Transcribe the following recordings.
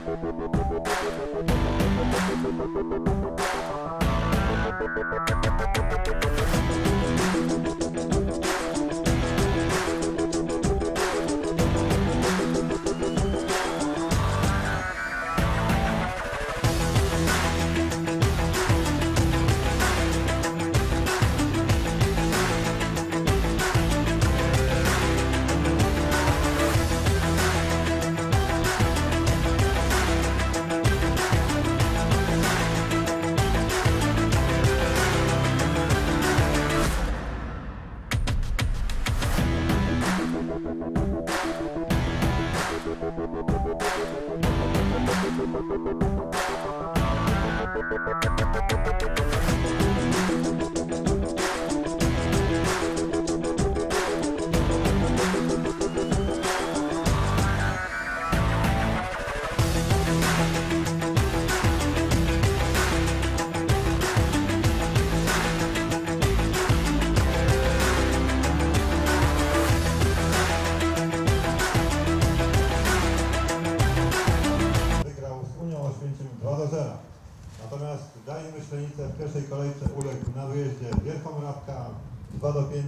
Natomiast Dalin Myślenice w pierwszej kolejce uległ na wyjeździe Wierchomrawka 2-5.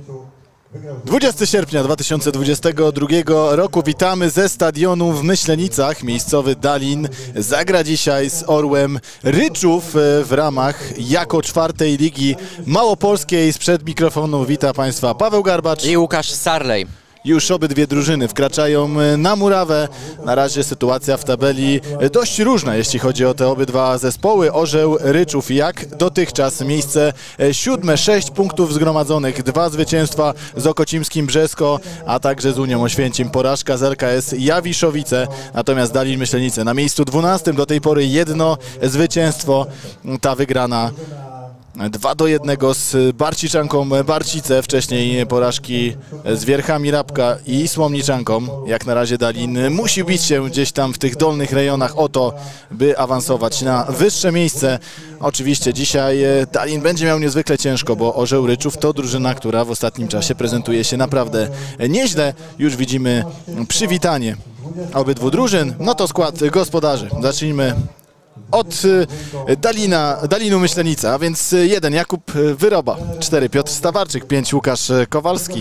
20 sierpnia 2022 roku witamy ze stadionu w Myślenicach. Miejscowy Dalin zagra dzisiaj z Orłem Ryczów w ramach jako czwartej ligi małopolskiej. Sprzed mikrofonu wita Państwa Paweł Garbacz i Łukasz Sarlej. Już obydwie drużyny wkraczają na murawę. Na razie sytuacja w tabeli dość różna, jeśli chodzi o te obydwa zespoły. Orzeł Ryczów jak dotychczas miejsce 7, 6 punktów zgromadzonych, 2 zwycięstwa z Okocimskim Brzesko, a także z Unią Oświęcim porażka z LKS Jawiszowice. Natomiast Dalin Myślenice na miejscu 12, do tej pory jedno zwycięstwo, ta wygrana 2-1 z Barciczanką Barcice, wcześniej porażki z Wierchami Rabka i Słomniczanką. Jak na razie Dalin musi bić się gdzieś tam w tych dolnych rejonach o to, by awansować na wyższe miejsce. Oczywiście dzisiaj Dalin będzie miał niezwykle ciężko, bo Orzeł Ryczów to drużyna, która w ostatnim czasie prezentuje się naprawdę nieźle. Już widzimy przywitanie obydwu drużyn. No to skład gospodarzy. Zacznijmy od Dalinu Myślenica, a więc 1 Jakub Wyroba, 4 Piotr Stawarczyk, 5 Łukasz Kowalski,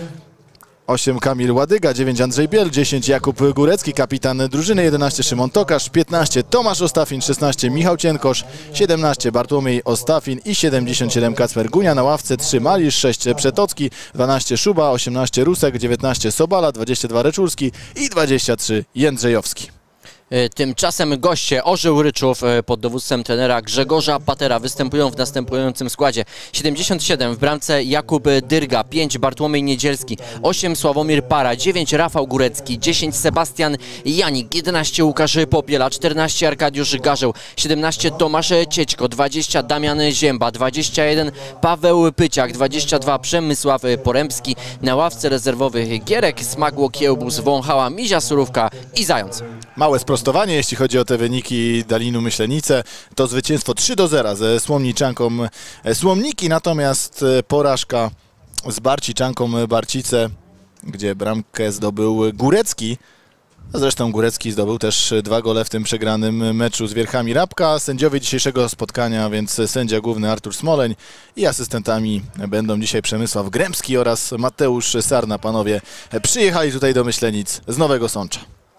8 Kamil Ładyga, 9 Andrzej Biel, 10 Jakub Górecki, kapitan drużyny, 11 Szymon Tokarz, 15 Tomasz Ostafin, 16 Michał Cienkosz, 17 Bartłomiej Ostafin i 77 Kacper Gunia. Na ławce 3 Malisz, 6 Przetocki, 12 Szuba, 18 Rusek, 19 Sobala, 22 Reczulski i 23 Jędrzejowski. Tymczasem goście Orzeł Ryczów pod dowództwem trenera Grzegorza Patera występują w następującym składzie: 77 w bramce Jakub Dyrga, 5 Bartłomiej Niedzielski, 8 Sławomir Para, 9 Rafał Górecki, 10 Sebastian Janik, 11 Łukasz Popiela, 14 Arkadiusz Garzeł, 17 Tomasz Ciećko, 20 Damian Zięba, 21 Paweł Pyciak, 22 Przemysław Porębski. Na ławce rezerwowych Gierek, Smagło, Kiełbus, Wąchała, Mizia Surówka i Zając. Małe sprostowanie, jeśli chodzi o te wyniki Dalinu Myślenice. To zwycięstwo 3-0 ze Słomniczanką Słomniki, natomiast porażka z Barciczanką Barcice, gdzie bramkę zdobył Górecki. Zresztą Górecki zdobył też 2 gole w tym przegranym meczu z Wierchami Rabka. Sędziowie dzisiejszego spotkania, więc sędzia główny Artur Smoleń i asystentami będą dzisiaj Przemysław Grębski oraz Mateusz Sarna. Panowie przyjechali tutaj do Myślenic z Nowego Sącza.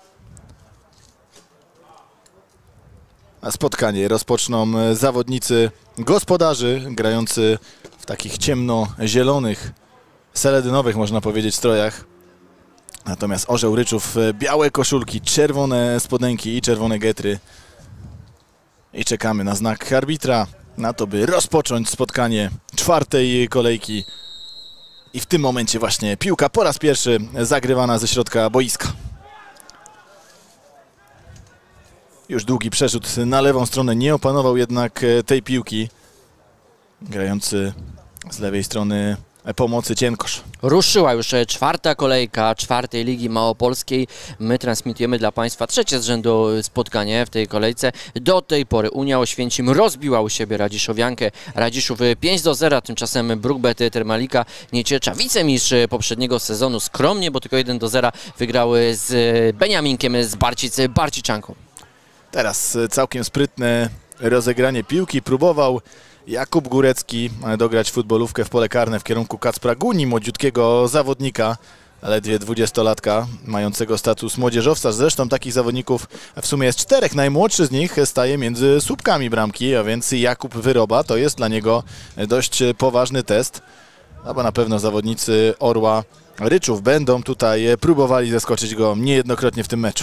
Spotkanie rozpoczną zawodnicy gospodarzy grający w takich ciemno-zielonych, seledynowych, można powiedzieć, strojach. Natomiast Orzeł Ryczów białe koszulki, czerwone spodenki i czerwone getry. I czekamy na znak arbitra, na to, by rozpocząć spotkanie czwartej kolejki. I w tym momencie właśnie piłka po raz pierwszy zagrywana ze środka boiska. Już długi przerzut na lewą stronę, nie opanował jednak tej piłki grający z lewej strony pomocy Cienkosz. Ruszyła już czwarta kolejka czwartej Ligi Małopolskiej. My transmitujemy dla Państwa trzecie z rzędu spotkanie w tej kolejce. Do tej pory Unia Oświęcim rozbiła u siebie Radziszowiankę. Radziszów 5-0, tymczasem Brookbet Termalika Nieciecza, wicemistrz poprzedniego sezonu, skromnie, bo tylko 1-0 wygrały z Beniaminkiem z Barcicy Barciczanką. Teraz całkiem sprytne rozegranie piłki. Próbował Jakub Górecki dograć futbolówkę w pole karne w kierunku Kacpra Guni, młodziutkiego zawodnika, ledwie 20-latka, mającego status młodzieżowca. Zresztą takich zawodników w sumie jest 4. Najmłodszy z nich staje między słupkami bramki, a więc Jakub Wyroba. To jest dla niego dość poważny test, no bo na pewno zawodnicy Orła Ryczów będą tutaj próbowali zaskoczyć go niejednokrotnie w tym meczu.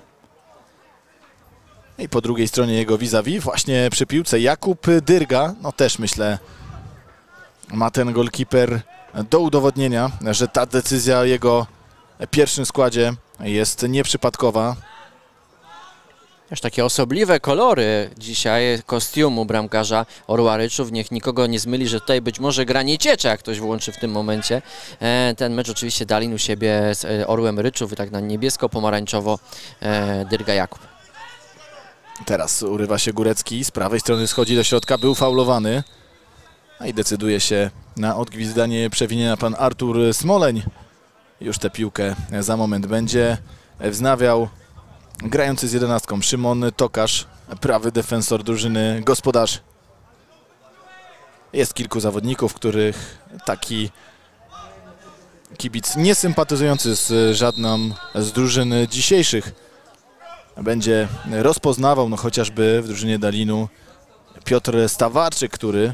I po drugiej stronie jego vis-a-vis właśnie przy piłce Jakub Dyrga. No też myślę, ma ten golkiper do udowodnienia, że ta decyzja o jego pierwszym składzie jest nieprzypadkowa. Też takie osobliwe kolory dzisiaj kostiumu bramkarza Orła Ryczów. Niech nikogo nie zmyli, że tutaj być może gra Nieciecza, jak ktoś włączy w tym momencie. Ten mecz oczywiście Dalin u siebie z Orłem Ryczów i tak na niebiesko-pomarańczowo Dyrga Jakub. Teraz urywa się Górecki, z prawej strony schodzi do środka, był faulowany. No i decyduje się na odgwizdanie przewinienia pan Artur Smoleń. Już tę piłkę za moment będzie wznawiał grający z 11 Szymon Tokarz, prawy defensor drużyny gospodarzy. Jest kilku zawodników, których taki kibic niesympatyzujący z żadną z drużyn dzisiejszych będzie rozpoznawał, no chociażby w drużynie Dalinu Piotr Stawarczyk, który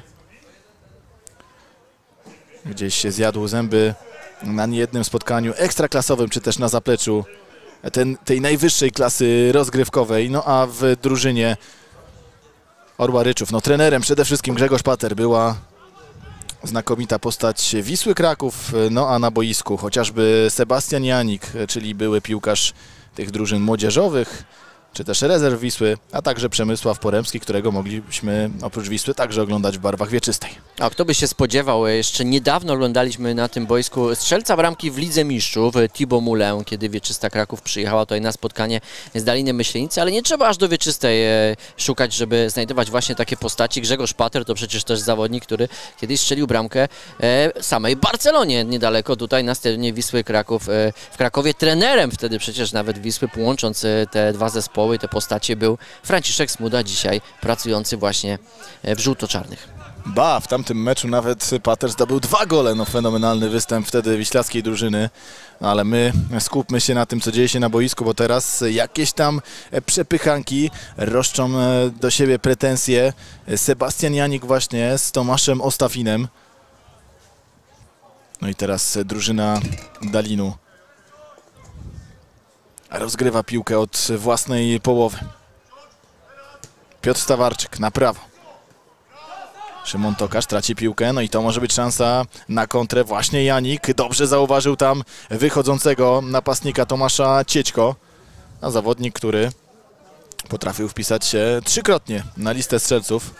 gdzieś się zjadł zęby na niejednym spotkaniu ekstraklasowym, czy też na zapleczu tej najwyższej klasy rozgrywkowej. No a w drużynie Orła Ryczów, no trenerem przede wszystkim Grzegorz Pater, była znakomita postać Wisły Kraków, no a na boisku chociażby Sebastian Janik, czyli były piłkarz tych drużyn młodzieżowych, czy też rezerw Wisły, a także Przemysław Poremski, którego mogliśmy oprócz Wisły także oglądać w barwach wieczystej. A kto by się spodziewał, jeszcze niedawno oglądaliśmy na tym boisku strzelca bramki w Lidze Mistrzów, Thibaut Moulin, kiedy Wieczysta Kraków przyjechała tutaj na spotkanie z Dalinem Myślenicy, ale nie trzeba aż do Wieczystej szukać, żeby znajdować właśnie takie postaci. Grzegorz Pater to przecież też zawodnik, który kiedyś strzelił bramkę samej Barcelonie niedaleko tutaj na stadionie Wisły Kraków w Krakowie. Trenerem wtedy przecież nawet Wisły, połącząc te dwa zespoły, te postacie, był Franciszek Smuda, dzisiaj pracujący właśnie w żółto-czarnych. Ba, w tamtym meczu nawet Pater zdobył 2 gole, no fenomenalny występ wtedy wiślackiej drużyny, no, ale my skupmy się na tym, co dzieje się na boisku, bo teraz jakieś tam przepychanki roszczą do siebie pretensje. Sebastian Janik właśnie z Tomaszem Ostafinem. No i teraz drużyna Dalinu rozgrywa piłkę od własnej połowy. Piotr Stawarczyk na prawo. Szymon Tokarz traci piłkę, no i to może być szansa na kontrę. Właśnie Janik dobrze zauważył tam wychodzącego napastnika Tomasza Ciećko. A zawodnik, który potrafił wpisać się 3-krotnie na listę strzelców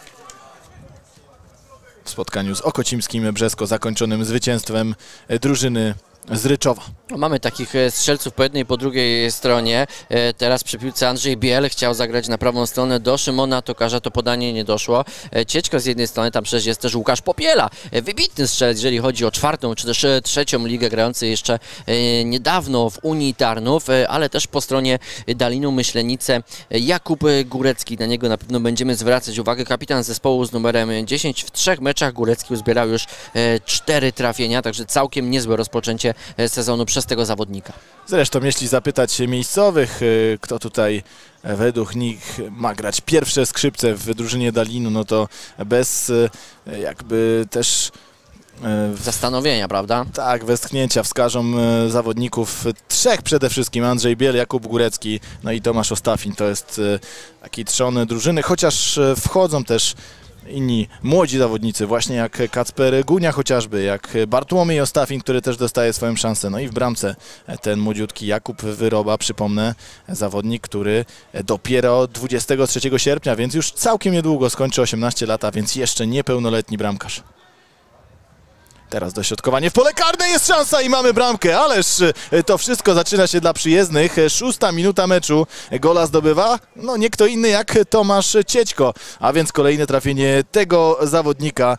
w spotkaniu z Okocimskim Brzesko, zakończonym zwycięstwem drużyny z Ryczowa. Mamy takich strzelców po jednej i po drugiej stronie. Teraz przy piłce Andrzej Biel chciał zagrać na prawą stronę do Szymona Tokarza, to podanie nie doszło. Ciećko z jednej strony, tam przecież jest też Łukasz Popiela. Wybitny strzelec, jeżeli chodzi o 4. czy też 3. ligę, grający jeszcze niedawno w Unii Tarnów, ale też po stronie Dalinu Myślenice Jakub Górecki. Na niego na pewno będziemy zwracać uwagę. Kapitan zespołu z numerem 10. W 3 meczach Górecki uzbierał już 4 trafienia, także całkiem niezłe rozpoczęcie sezonu przez tego zawodnika. Zresztą jeśli zapytać się miejscowych, kto tutaj według nich ma grać pierwsze skrzypce w drużynie Dalinu, no to bez jakby też zastanowienia, prawda? Tak, westchnięcia wskażą zawodników 3 przede wszystkim. Andrzej Biel, Jakub Górecki, no i Tomasz Ostafin. To jest taki trzon drużyny, chociaż wchodzą też inni młodzi zawodnicy, właśnie jak Kacper Gunia chociażby, jak Bartłomiej Ostafin, który też dostaje swoją szansę. No i w bramce ten młodziutki Jakub Wyroba, przypomnę, zawodnik, który dopiero 23 sierpnia, więc już całkiem niedługo skończy 18 lat, a więc jeszcze niepełnoletni bramkarz. Teraz dośrodkowanie w pole karne, jest szansa i mamy bramkę, ależ to wszystko zaczyna się dla przyjezdnych. 6. minuta meczu, gola zdobywa no nie kto inny jak Tomasz Ciećko, a więc kolejne trafienie tego zawodnika,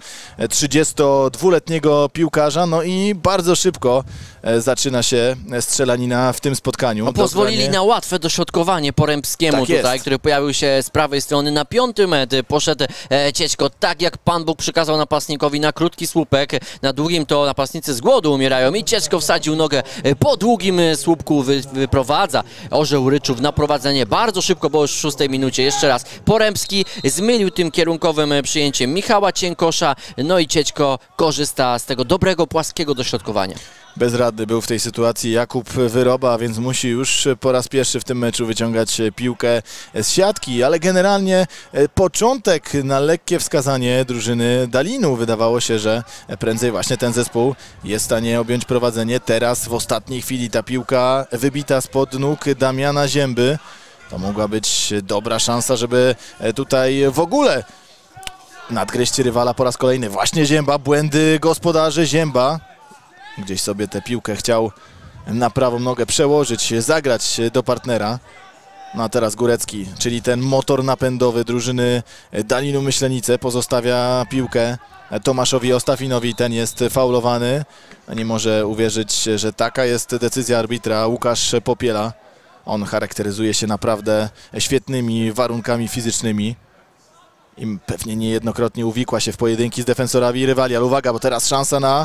32-letniego piłkarza, no i bardzo szybko zaczyna się strzelanina w tym spotkaniu. No, pozwolili na łatwe dośrodkowanie Porębskiemu Tak tutaj, jest. który pojawił się z prawej strony. Na 5. metr poszedł Ciećko, tak jak Pan Bóg przykazał napastnikowi, na krótki słupek. Na długim to napastnicy z głodu umierają i Ciećko wsadził nogę po długim słupku, wyprowadza Orzeł Ryczów na prowadzenie bardzo szybko, bo już w 6. minucie. Jeszcze raz Porębski zmylił tym kierunkowym przyjęciem Michała Cienkosza, no i Ciećko korzysta z tego dobrego, płaskiego dośrodkowania. Bezradny był w tej sytuacji Jakub Wyroba, więc musi już po raz pierwszy w tym meczu wyciągać piłkę z siatki, ale generalnie początek na lekkie wskazanie drużyny Dalinu. Wydawało się, że prędzej właśnie ten zespół jest w stanie objąć prowadzenie. Teraz w ostatniej chwili ta piłka wybita spod nóg Damiana Zięby. To mogła być dobra szansa, żeby tutaj w ogóle nadgryźć rywala po raz kolejny. Właśnie Zięba, błędy gospodarzy. Zięba gdzieś sobie tę piłkę chciał na prawą nogę przełożyć, zagrać do partnera. No a teraz Górecki, czyli ten motor napędowy drużyny Dalinu Myślenice, pozostawia piłkę Tomaszowi Ostafinowi. Ten jest faulowany. Nie może uwierzyć, że taka jest decyzja arbitra. Łukasz Popiela. On charakteryzuje się naprawdę świetnymi warunkami fizycznymi. I pewnie niejednokrotnie uwikła się w pojedynki z defensorami rywali, ale uwaga, bo teraz szansa na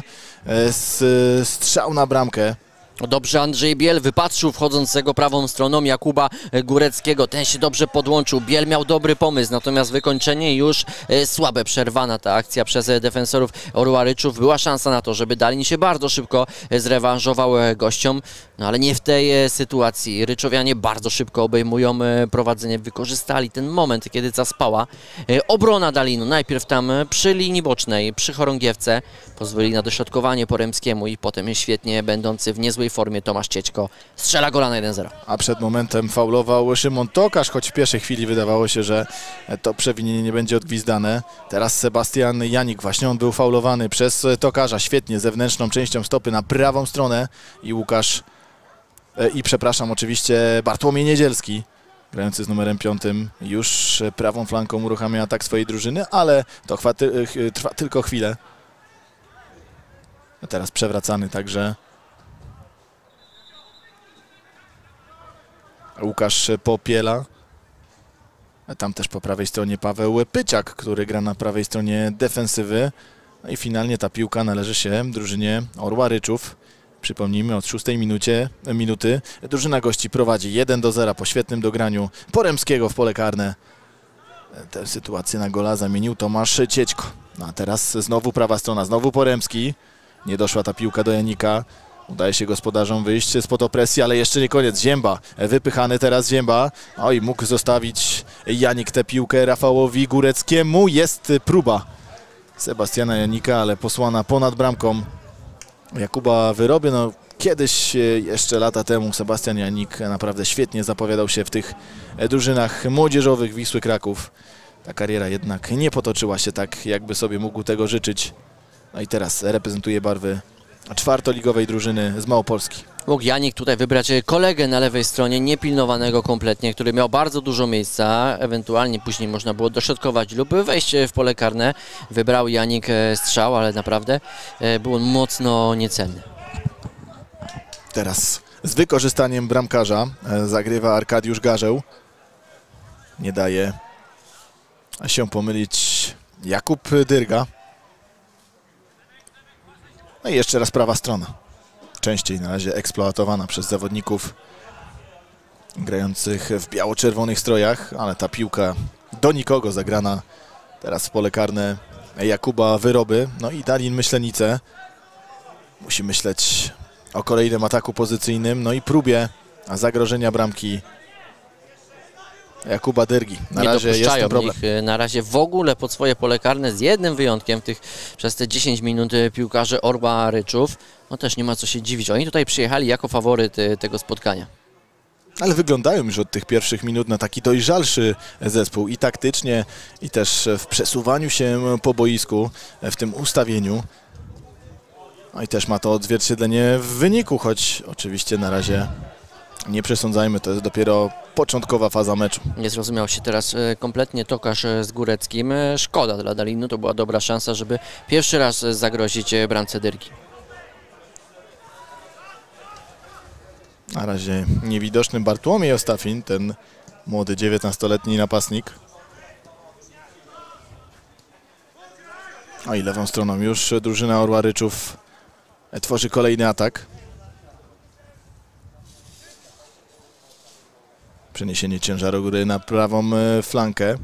strzał na bramkę. Dobrze Andrzej Biel wypatrzył wchodzącego prawą stroną Jakuba Góreckiego. Ten się dobrze podłączył. Biel miał dobry pomysł, natomiast wykończenie już słabe. Przerwana ta akcja przez defensorów Orła Ryczów. Była szansa na to, żeby Dalin się bardzo szybko zrewanżował gościom, no ale nie w tej sytuacji. Ryczowianie bardzo szybko obejmują prowadzenie. Wykorzystali ten moment, kiedy zaspała obrona Dalinu. Najpierw tam przy linii bocznej, przy chorągiewce. Pozwolili na dośrodkowanie Porębskiemu i potem świetnie będący w niezłej formie Tomasz Ciećko strzela gola na 1-0. A przed momentem faulował Szymon Tokarz, choć w pierwszej chwili wydawało się, że to przewinienie nie będzie odgwizdane. Teraz Sebastian Janik, właśnie on był faulowany przez Tokarza, świetnie zewnętrzną częścią stopy na prawą stronę i Łukasz, przepraszam, oczywiście Bartłomiej Niedzielski, grający z numerem 5, już prawą flanką uruchamia atak swojej drużyny, ale to trwa tylko chwilę. A teraz przewracany także Łukasz Popiela. A tam też po prawej stronie Paweł Pyciak, który gra na prawej stronie defensywy. No i finalnie ta piłka należy się drużynie Orła Ryczów. Przypomnijmy, od 6 minuty drużyna gości prowadzi 1-0 po świetnym dograniu Porębskiego w pole karne. Tę sytuację na gola zamienił Tomasz Ciećko. No a teraz znowu prawa strona, znowu Porębski. Nie doszła ta piłka do Janika. Udaje się gospodarzom wyjść spod opresji, ale jeszcze nie koniec. Zięba, wypychany teraz Zięba. Oj, mógł zostawić Janik tę piłkę Rafałowi Góreckiemu. Jest próba Sebastiana Janika, ale posłana ponad bramką Jakuba Wyroby. No, kiedyś, jeszcze lata temu, Sebastian Janik naprawdę świetnie zapowiadał się w tych drużynach młodzieżowych Wisły Kraków. Ta kariera jednak nie potoczyła się tak, jakby sobie mógł tego życzyć. No i teraz reprezentuje barwy czwartoligowej drużyny z Małopolski. Mógł Janik tutaj wybrać kolegę na lewej stronie, niepilnowanego kompletnie, który miał bardzo dużo miejsca, ewentualnie później można było dośrodkować lub wejść w pole karne. Wybrał Janik strzał, ale naprawdę był on mocno niecelny. Teraz z wykorzystaniem bramkarza zagrywa Arkadiusz Garzeł. Nie daje się pomylić Jakub Dyrga. No i jeszcze raz prawa strona. Częściej na razie eksploatowana przez zawodników grających w biało-czerwonych strojach, ale ta piłka do nikogo zagrana teraz w pole karne Jakuba Wyroby. No i Dalin Myślenice musi myśleć o kolejnym ataku pozycyjnym, no i próbie zagrożenia bramki Jakuba Dyrgi. Na razie jest ten problem. Na razie w ogóle pod swoje pole karne, z jednym wyjątkiem przez te 10 minut piłkarze Orła Ryczów. No też nie ma co się dziwić. Oni tutaj przyjechali jako faworyt tego spotkania. Ale wyglądają już od tych pierwszych minut na taki dojrzalszy zespół i taktycznie, i też w przesuwaniu się po boisku, w tym ustawieniu. No i też ma to odzwierciedlenie w wyniku, choć oczywiście na razie nie przesądzajmy, to jest dopiero początkowa faza meczu. Nie zrozumiał się teraz kompletnie Tokarz z Góreckim. Szkoda dla Dalinu, to była dobra szansa, żeby pierwszy raz zagrozić bramce Dyrgi. Na razie niewidoczny Bartłomiej Ostafin, ten młody 19-letni napastnik. No i lewą stroną już drużyna Orła Ryczów tworzy kolejny atak. Przeniesienie ciężaru góry na prawą flankę.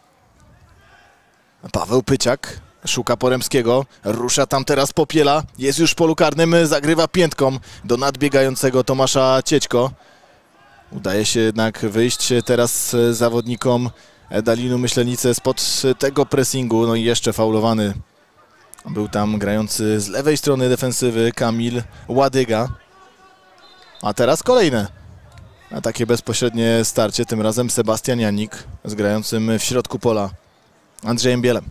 Paweł Pyciak szuka Poremskiego, rusza tam teraz Popiela, jest już w polu karnym, zagrywa piętką do nadbiegającego Tomasza Ciećko. Udaje się jednak wyjść teraz zawodnikom Dalinu Myślenice spod tego pressingu, no i jeszcze faulowany był tam grający z lewej strony defensywy Kamil Ładyga. A teraz kolejne na takie bezpośrednie starcie, tym razem Sebastian Janik z grającym w środku pola Andrzejem Bielem.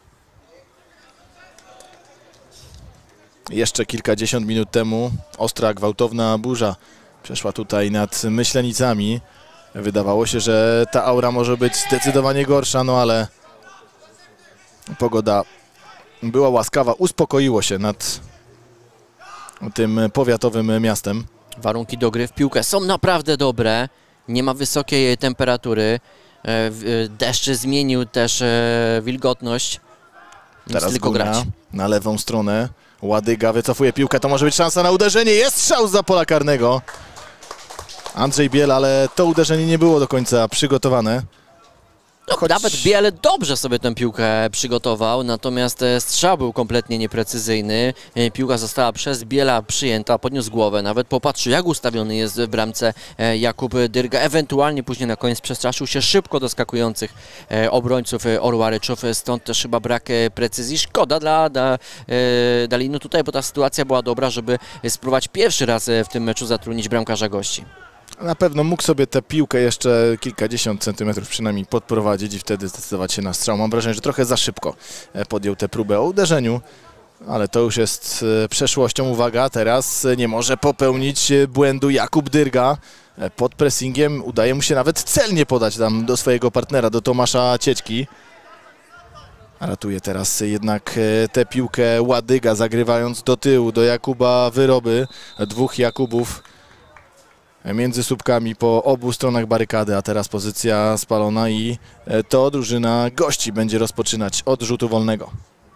Jeszcze kilkadziesiąt minut temu ostra, gwałtowna burza przeszła tutaj nad Myślenicami. Wydawało się, że ta aura może być zdecydowanie gorsza, no ale pogoda była łaskawa, uspokoiło się nad tym powiatowym miastem. Warunki do gry w piłkę są naprawdę dobre, nie ma wysokiej temperatury, deszcz zmienił też wilgotność, nic Teraz tylko Górna grać. na lewą stronę, Ładyga wycofuje piłkę, to może być szansa na uderzenie, jest strzał zza pola karnego. Andrzej Biel, ale to uderzenie nie było do końca przygotowane. No, nawet Biel dobrze sobie tę piłkę przygotował, natomiast strzał był kompletnie nieprecyzyjny. Piłka została przez Biela przyjęta, podniósł głowę, nawet popatrzył, jak ustawiony jest w bramce Jakub Dyrga. Ewentualnie później na koniec przestraszył się szybko doskakujących obrońców Orła Ryczów, stąd też chyba brak precyzji. Szkoda dla Dalinu tutaj, bo ta sytuacja była dobra, żeby spróbować pierwszy raz w tym meczu zatrudnić bramkarza gości. Na pewno mógł sobie tę piłkę jeszcze kilkadziesiąt centymetrów przynajmniej podprowadzić i wtedy zdecydować się na strzał. Mam wrażenie, że trochę za szybko podjął tę próbę o uderzeniu, ale to już jest przeszłością. Uwaga, teraz nie może popełnić błędu Jakub Dyrga. Pod pressingiem udaje mu się nawet celnie podać tam do swojego partnera, do Tomasza Ciećki. Ratuje teraz jednak tę piłkę Ładyga, zagrywając do tyłu, do Jakuba Wyroby. Dwóch Jakubów między słupkami po obu stronach barykady, a teraz pozycja spalona i to drużyna gości będzie rozpoczynać od rzutu wolnego.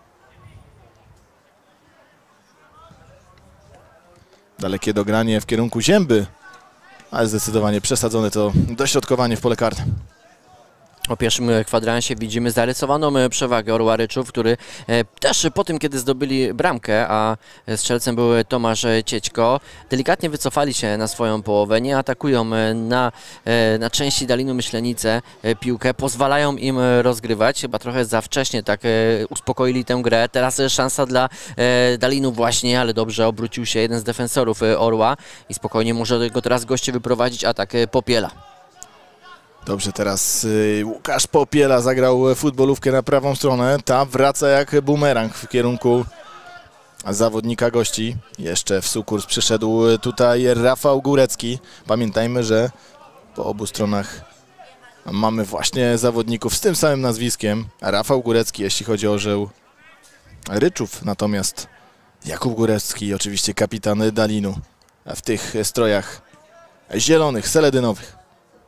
Dalekie dogranie w kierunku Zięby, ale zdecydowanie przesadzone to dośrodkowanie w pole karne. Po pierwszym kwadransie widzimy zarysowaną przewagę Orła Ryczów, który też po tym, kiedy zdobyli bramkę, a strzelcem był Tomasz Ciećko, delikatnie wycofali się na swoją połowę, nie atakują na części Dalinu Myślenice piłkę, pozwalają im rozgrywać, chyba trochę za wcześnie tak uspokoili tę grę. Teraz szansa dla Dalinu właśnie, ale dobrze obrócił się jeden z defensorów Orła i spokojnie może go teraz goście wyprowadzić atak Popiela. Dobrze, teraz Łukasz Popiela zagrał futbolówkę na prawą stronę. Ta wraca jak bumerang w kierunku zawodnika gości. Jeszcze w sukurs przyszedł tutaj Rafał Górecki. Pamiętajmy, że po obu stronach mamy właśnie zawodników z tym samym nazwiskiem. Rafał Górecki, jeśli chodzi o Orzeł Ryczów. Natomiast Jakub Górecki, oczywiście kapitan Dalinu w tych strojach zielonych, seledynowych.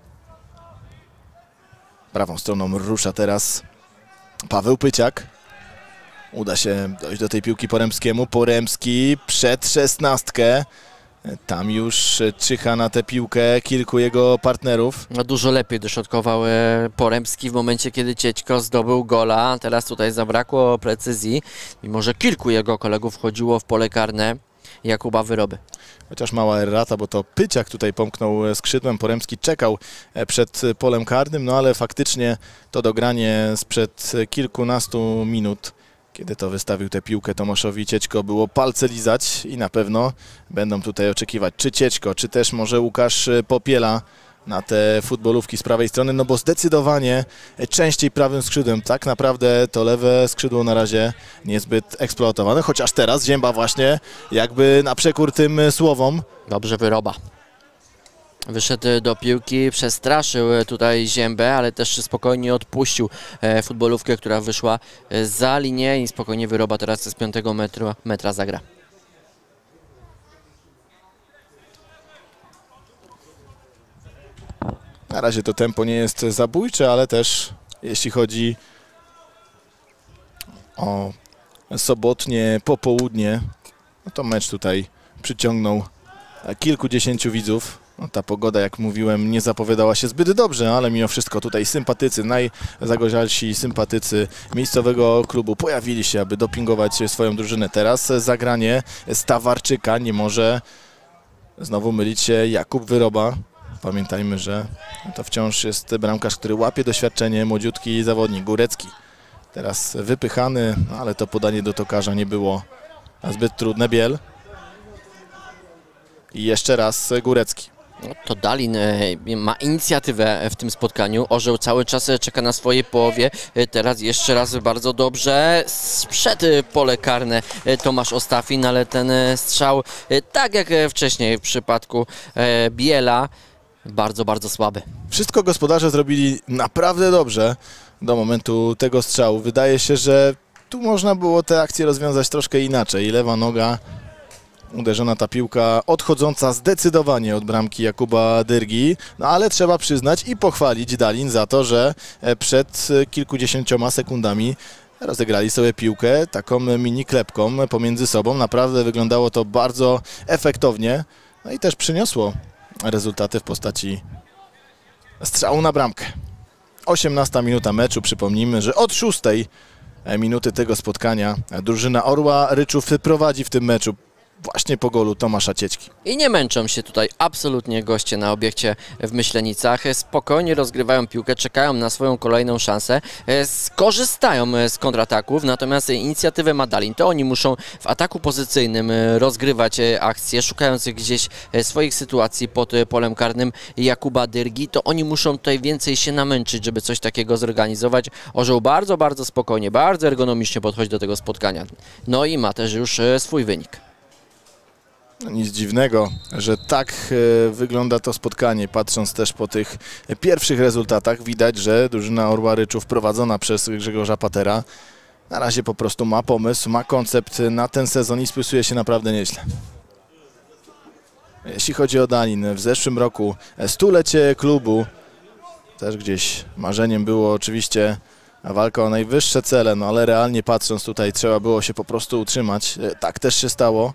Prawą stroną rusza teraz Paweł Pyciak. Uda się dojść do tej piłki Poremskiemu. Poremski przed szesnastkę. Tam już czyha na tę piłkę kilku jego partnerów. No, dużo lepiej dośrodkował Poremski w momencie, kiedy Ciećko zdobył gola. Teraz tutaj zabrakło precyzji, mimo że kilku jego kolegów wchodziło w pole karne Jakuba Wyroby. Chociaż mała errata, bo to Pyciak tutaj pomknął skrzydłem. Poremski czekał przed polem karnym, no ale faktycznie to dogranie sprzed kilkunastu minut, kiedy to wystawił tę piłkę Tomaszowi Ciećko, było palce lizać i na pewno będą tutaj oczekiwać czy Ciećko, czy też może Łukasz Popiela na te futbolówki z prawej strony, no bo zdecydowanie częściej prawym skrzydłem. Tak naprawdę to lewe skrzydło na razie niezbyt eksploatowane, chociaż teraz Zięba właśnie jakby na przekór tym słowom. Dobrze Wyroba. Wyszedł do piłki, przestraszył tutaj Ziębę, ale też spokojnie odpuścił futbolówkę, która wyszła za linię i spokojnie Wyroba teraz z 5 metra zagra. Na razie to tempo nie jest zabójcze, ale też jeśli chodzi o sobotnie popołudnie, no to mecz tutaj przyciągnął kilkudziesięciu widzów. No, ta pogoda, jak mówiłem, nie zapowiadała się zbyt dobrze, ale mimo wszystko tutaj sympatycy, najzagorzalsi sympatycy miejscowego klubu pojawili się, aby dopingować swoją drużynę. Teraz zagranie Stawarczyka, nie może znowu mylić się Jakub Wyroba. Pamiętajmy, że to wciąż jest bramkarz, który łapie doświadczenie, młodziutki zawodnik, Górecki. Teraz wypychany, ale to podanie do tokarza nie było zbyt trudne. Biel. I jeszcze raz Górecki. No, to Dalin ma inicjatywę w tym spotkaniu. Orzeł cały czas czeka na swojej połowie. Teraz jeszcze raz bardzo dobrze. Sprzed pole karne Tomasz Ostafin, ale ten strzał, tak jak wcześniej w przypadku Biela, bardzo, bardzo słaby. Wszystko gospodarze zrobili naprawdę dobrze do momentu tego strzału. Wydaje się, że tu można było tę akcję rozwiązać troszkę inaczej. Lewa noga, uderzona ta piłka, odchodząca zdecydowanie od bramki Jakuba Dyrgi, no ale trzeba przyznać i pochwalić Dalin za to, że przed kilkudziesięcioma sekundami rozegrali sobie piłkę taką mini klepką pomiędzy sobą. Naprawdę wyglądało to bardzo efektownie, no i też przyniosło rezultaty w postaci strzału na bramkę. 18 minuta meczu, przypomnijmy, że od 6 minuty tego spotkania drużyna Orła Ryczów prowadzi w tym meczu właśnie po golu Tomasza Ciećki. I nie męczą się tutaj absolutnie goście na obiekcie w Myślenicach. Spokojnie rozgrywają piłkę, czekają na swoją kolejną szansę, skorzystają z kontrataków, natomiast inicjatywę ma Dalin. To oni muszą w ataku pozycyjnym rozgrywać akcje, szukając gdzieś swoich sytuacji pod polem karnym Jakuba Dyrgi. To oni muszą tutaj więcej się namęczyć, żeby coś takiego zorganizować. Orzeł bardzo, bardzo spokojnie, bardzo ergonomicznie podchodzi do tego spotkania. No i ma też już swój wynik. No nic dziwnego, że tak wygląda to spotkanie. Patrząc też po tych pierwszych rezultatach, widać, że drużyna Orła Ryczów prowadzona przez Grzegorza Patera na razie po prostu ma pomysł, ma koncept na ten sezon i spisuje się naprawdę nieźle. Jeśli chodzi o Dalin, w zeszłym roku stulecie klubu, też gdzieś marzeniem było oczywiście walka o najwyższe cele, no ale realnie patrząc tutaj trzeba było się po prostu utrzymać. Tak też się stało.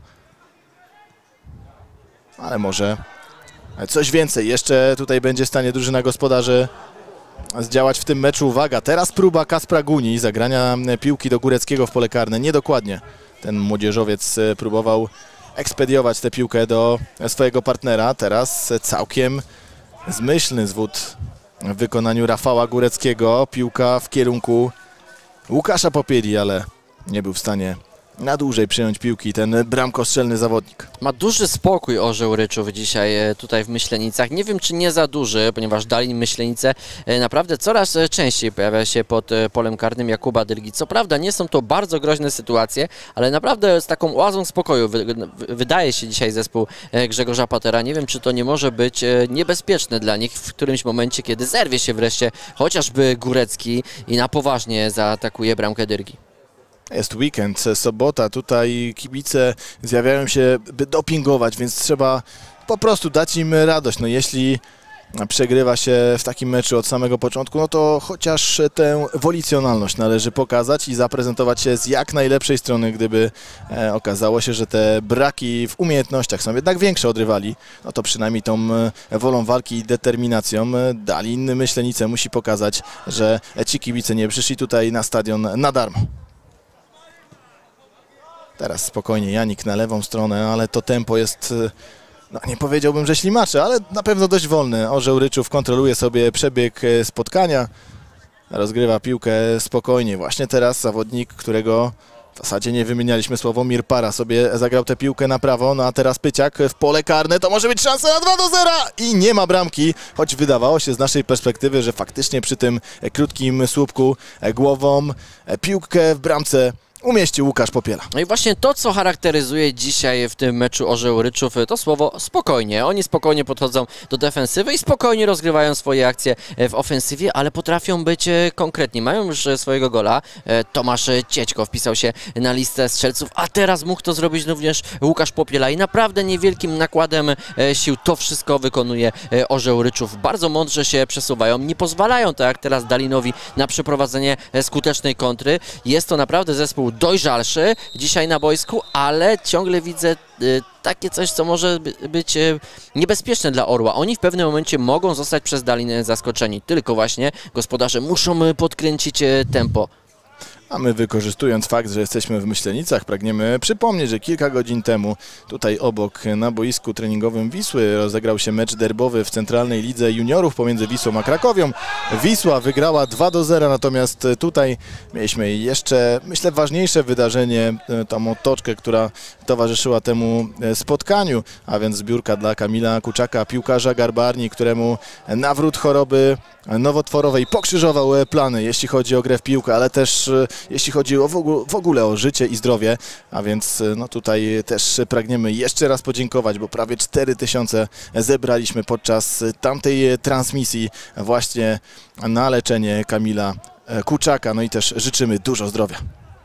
Ale może coś więcej. Jeszcze tutaj będzie w stanie drużyna gospodarzy zdziałać w tym meczu. Uwaga, teraz próba Kaspra Guni zagrania piłki do Góreckiego w pole karne. Niedokładnie ten młodzieżowiec próbował ekspediować tę piłkę do swojego partnera. Teraz całkiem zmyślny zwód w wykonaniu Rafała Góreckiego. Piłka w kierunku Łukasza Popieli, ale nie był w stanie na dłużej przyjąć piłki ten bramkostrzelny zawodnik. Ma duży spokój Orzeł Ryczów dzisiaj tutaj w Myślenicach. Nie wiem, czy nie za duży, ponieważ Dalin Myślenice naprawdę coraz częściej pojawia się pod polem karnym Jakuba Dyrgi. Co prawda nie są to bardzo groźne sytuacje, ale naprawdę z taką oazą spokoju wydaje się dzisiaj zespół Grzegorza Patera. Nie wiem, czy to nie może być niebezpieczne dla nich w którymś momencie, kiedy zerwie się wreszcie chociażby Górecki i na poważnie zaatakuje bramkę Dyrgi. Jest weekend, sobota, tutaj kibice zjawiają się, by dopingować, więc trzeba po prostu dać im radość. No jeśli przegrywa się w takim meczu od samego początku, no to chociaż tę wolicjonalność należy pokazać i zaprezentować się z jak najlepszej strony. Gdyby okazało się, że te braki w umiejętnościach są jednak większe od rywali, no to przynajmniej tą wolą walki i determinacją Dalin Myślenice musi pokazać, że ci kibice nie przyszli tutaj na stadion na darmo. Teraz spokojnie Janik na lewą stronę, ale to tempo jest, no nie powiedziałbym, że ślimacze, ale na pewno dość wolne. Orzeł Ryczów kontroluje sobie przebieg spotkania, rozgrywa piłkę spokojnie. Właśnie teraz zawodnik, którego W zasadzie nie wymienialiśmy, Sławomir Para sobie zagrał tę piłkę na prawo, no a teraz Pyciak w pole karne, to może być szansa na 2-0 i nie ma bramki, choć wydawało się z naszej perspektywy, że faktycznie przy tym krótkim słupku głową piłkę w bramce umieścił Łukasz Popiela. No i właśnie to, co charakteryzuje dzisiaj w tym meczu Orzeł Ryczów, to słowo spokojnie. Oni spokojnie podchodzą do defensywy i spokojnie rozgrywają swoje akcje w ofensywie, ale potrafią być konkretni. Mają już swojego gola. Tomasz Ciećko wpisał się na listę strzelców, a teraz mógł to zrobić również Łukasz Popiela i naprawdę niewielkim nakładem sił to wszystko wykonuje Orzeł Ryczów. Bardzo mądrze się przesuwają, nie pozwalają, tak jak teraz Dalinowi, na przeprowadzenie skutecznej kontry. Jest to naprawdę zespół dojrzalszy dzisiaj na boisku, ale ciągle widzę takie coś, co może być niebezpieczne dla Orła. Oni w pewnym momencie mogą zostać przez Dalin zaskoczeni, tylko właśnie gospodarze muszą podkręcić tempo. A my, wykorzystując fakt, że jesteśmy w Myślenicach, pragniemy przypomnieć, że kilka godzin temu tutaj obok na boisku treningowym Wisły rozegrał się mecz derbowy w Centralnej Lidze Juniorów pomiędzy Wisłą a Krakowią. Wisła wygrała 2-0, natomiast tutaj mieliśmy jeszcze, myślę, ważniejsze wydarzenie, tą otoczkę, która towarzyszyła temu spotkaniu, a więc zbiórka dla Kamila Kuczaka, piłkarza Garbarni, któremu nawrót choroby nowotworowej pokrzyżował plany, jeśli chodzi o grę w piłkę, ale też jeśli chodzi w ogóle o życie i zdrowie, a więc no tutaj też pragniemy jeszcze raz podziękować, bo prawie 4000 zebraliśmy podczas tamtej transmisji właśnie na leczenie Kamila Kuczaka, no i też życzymy dużo zdrowia.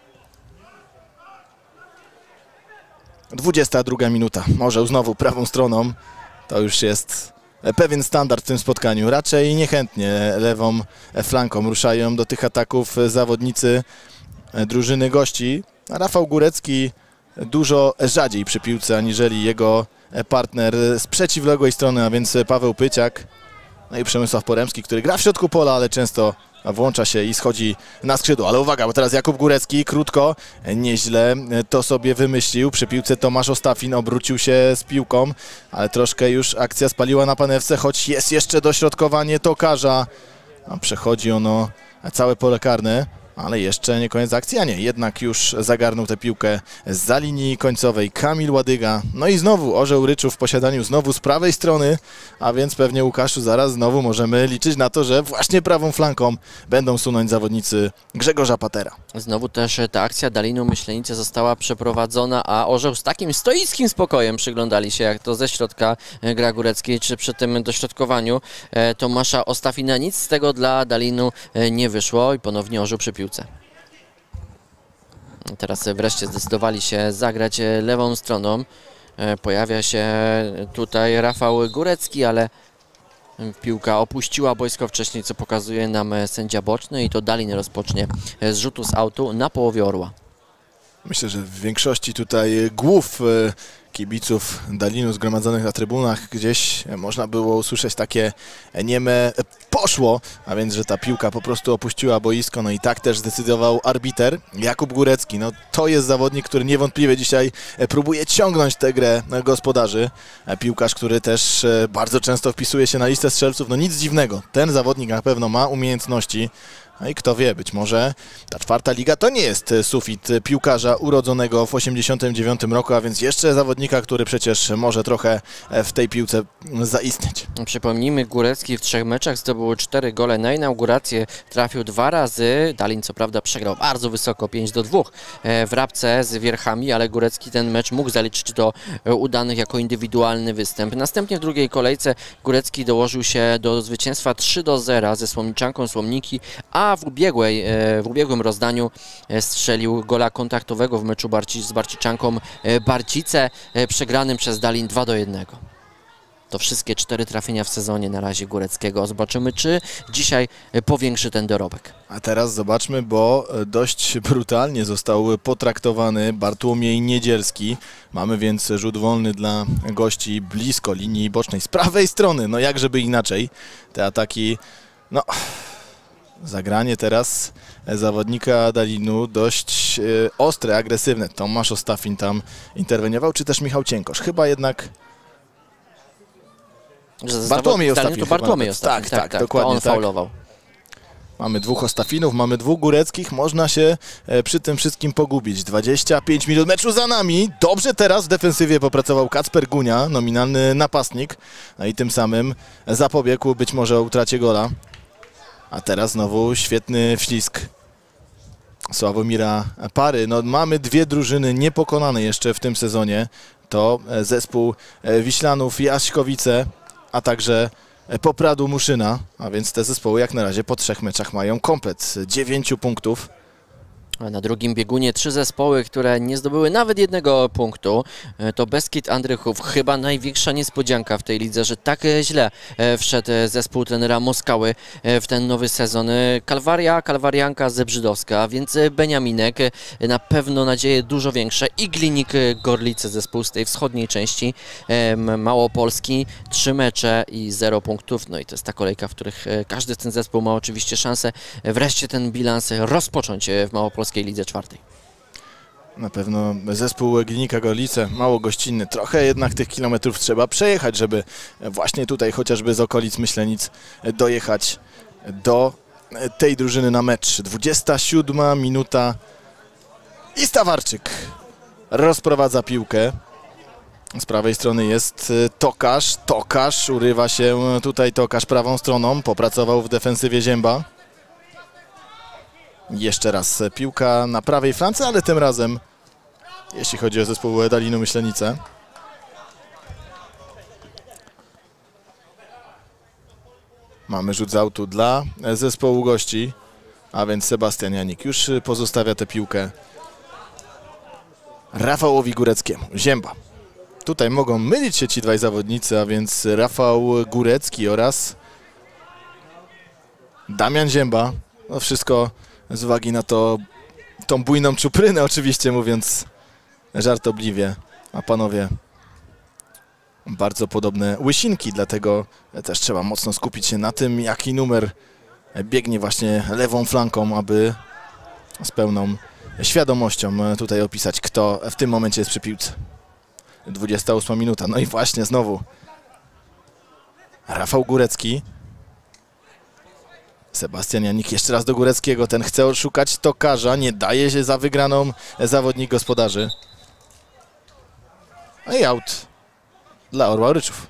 22 minuta, Orzeł znowu prawą stroną, to już jest pewien standard w tym spotkaniu. Raczej niechętnie lewą flanką ruszają do tych ataków zawodnicy drużyny gości. Rafał Górecki dużo rzadziej przy piłce aniżeli jego partner z przeciwległej strony, a więc Paweł Pyciak. No i Przemysław Poremski, który gra w środku pola, ale często włącza się i schodzi na skrzydło. Ale uwaga, bo teraz Jakub Górecki krótko, nieźle to sobie wymyślił. Przy piłce Tomasz Ostafin obrócił się z piłką, ale troszkę już akcja spaliła na panewce, choć jest jeszcze dośrodkowanie Tokarza. A przechodzi ono całe pole karne, ale jeszcze nie koniec akcji, a nie, jednak już zagarnął tę piłkę zza linii końcowej Kamil Ładyga. No i znowu Orzeł Ryczów w posiadaniu znowu z prawej strony, a więc pewnie, Łukaszu, zaraz znowu możemy liczyć na to, że właśnie prawą flanką będą sunąć zawodnicy Grzegorza Patera. Znowu też ta akcja Dalinu Myślenice została przeprowadzona, a Orzeł z takim stoickim spokojem przyglądali się, jak to ze środka gra Góreckiej, czy przy tym dośrodkowaniu Tomasza Ostafina. Nic z tego dla Dalinu nie wyszło i ponownie Orzeł przy piłce. Teraz wreszcie zdecydowali się zagrać lewą stroną. Pojawia się tutaj Rafał Górecki, ale piłka opuściła boisko wcześniej, co pokazuje nam sędzia boczny, i to Dalin rozpocznie z rzutu z autu na połowie Orła. Myślę, że w większości tutaj głów kibiców Dalinu zgromadzonych na trybunach gdzieś można było usłyszeć takie nieme poszło, a więc, że ta piłka po prostu opuściła boisko. No i tak też zdecydował arbiter Jakub Górecki. No to jest zawodnik, który niewątpliwie dzisiaj próbuje ciągnąć tę grę gospodarzy. Piłkarz, który też bardzo często wpisuje się na listę strzelców. No nic dziwnego, ten zawodnik na pewno ma umiejętności. No i kto wie, być może ta czwarta liga to nie jest sufit piłkarza urodzonego w 1989 roku, a więc jeszcze zawodnika, który przecież może trochę w tej piłce zaistnieć. Przypomnijmy, Górecki w 3 meczach zdobył 4 gole. Na inaugurację trafił 2 razy. Dalin co prawda przegrał bardzo wysoko, 5-2 w Rabce z Wierchami, ale Górecki ten mecz mógł zaliczyć do udanych jako indywidualny występ. Następnie w drugiej kolejce Górecki dołożył się do zwycięstwa 3-0 ze Słomniczanką Słomniki, a w ubiegłym rozdaniu strzelił gola kontaktowego w meczu z Barciczanką Barcice, przegranym przez Dalin 2-1. To wszystkie 4 trafienia w sezonie na razie Góreckiego. Zobaczymy, czy dzisiaj powiększy ten dorobek. A teraz zobaczmy, bo dość brutalnie został potraktowany Bartłomiej Niedzielski. Mamy więc rzut wolny dla gości blisko linii bocznej z prawej strony. No jak żeby inaczej. Te ataki, no... Zagranie teraz zawodnika Dalinu dość ostre, agresywne. Tomasz Ostafin tam interweniował, czy też Michał Cienkosz? Chyba jednak Bartłomiej Ostafin. To Bartłomiej Ostafin, tak, dokładnie. to on faulował. Mamy dwóch Ostafinów, mamy dwóch Góreckich, można się przy tym wszystkim pogubić. 25 minut meczu za nami. Dobrze teraz w defensywie popracował Kacper Gunia, nominalny napastnik. No i tym samym zapobiegł być może utracie gola. A teraz znowu świetny wślizg Sławomira Pary. No, mamy dwie drużyny niepokonane jeszcze w tym sezonie. To zespół Wiślanów Jaśkowice, a także Popradu Muszyna, a więc te zespoły jak na razie po 3 meczach mają komplet 9 punktów. Na drugim biegunie 3 zespoły, które nie zdobyły nawet 1 punktu. To Beskid Andrychów, chyba największa niespodzianka w tej lidze, że tak źle wszedł zespół trenera Moskały w ten nowy sezon. Kalwarianka Zebrzydowska, więc Beniaminek, na pewno nadzieje dużo większe. I Glinik Gorlice, zespół z tej wschodniej części Małopolski, 3 mecze i 0 punktów. No i to jest ta kolejka, w których każdy ten zespół ma oczywiście szansę wreszcie ten bilans rozpocząć w Małopolskiej Lidze czwartej. Na pewno zespół Glinika Gorlice, mało gościnny, trochę jednak tych kilometrów trzeba przejechać, żeby właśnie tutaj chociażby z okolic Myślenic dojechać do tej drużyny na mecz. 27 minuta i Stawarczyk rozprowadza piłkę. Z prawej strony jest Tokarz, urywa się tutaj Tokarz prawą stroną, popracował w defensywie Zięba. Jeszcze raz piłka na prawej flance, ale tym razem, jeśli chodzi o zespół Dalinu Myślenice. Mamy rzut z autu dla zespołu gości, a więc Sebastian Janik już pozostawia tę piłkę Rafałowi Góreckiemu. Zięba. Tutaj mogą mylić się ci dwaj zawodnicy, a więc Rafał Górecki oraz Damian Zięba. No wszystko z uwagi na tą bujną czuprynę, oczywiście mówiąc żartobliwie, a panowie bardzo podobne łysinki, dlatego też trzeba mocno skupić się na tym, jaki numer biegnie właśnie lewą flanką, aby z pełną świadomością tutaj opisać, kto w tym momencie jest przy piłce. 28 minuta, no i właśnie znowu Rafał Górecki. Sebastian Janik jeszcze raz do Góreckiego, ten chce oszukać Tokarza, nie daje się za wygraną zawodnik gospodarzy. No i aut dla Orła Ryczów.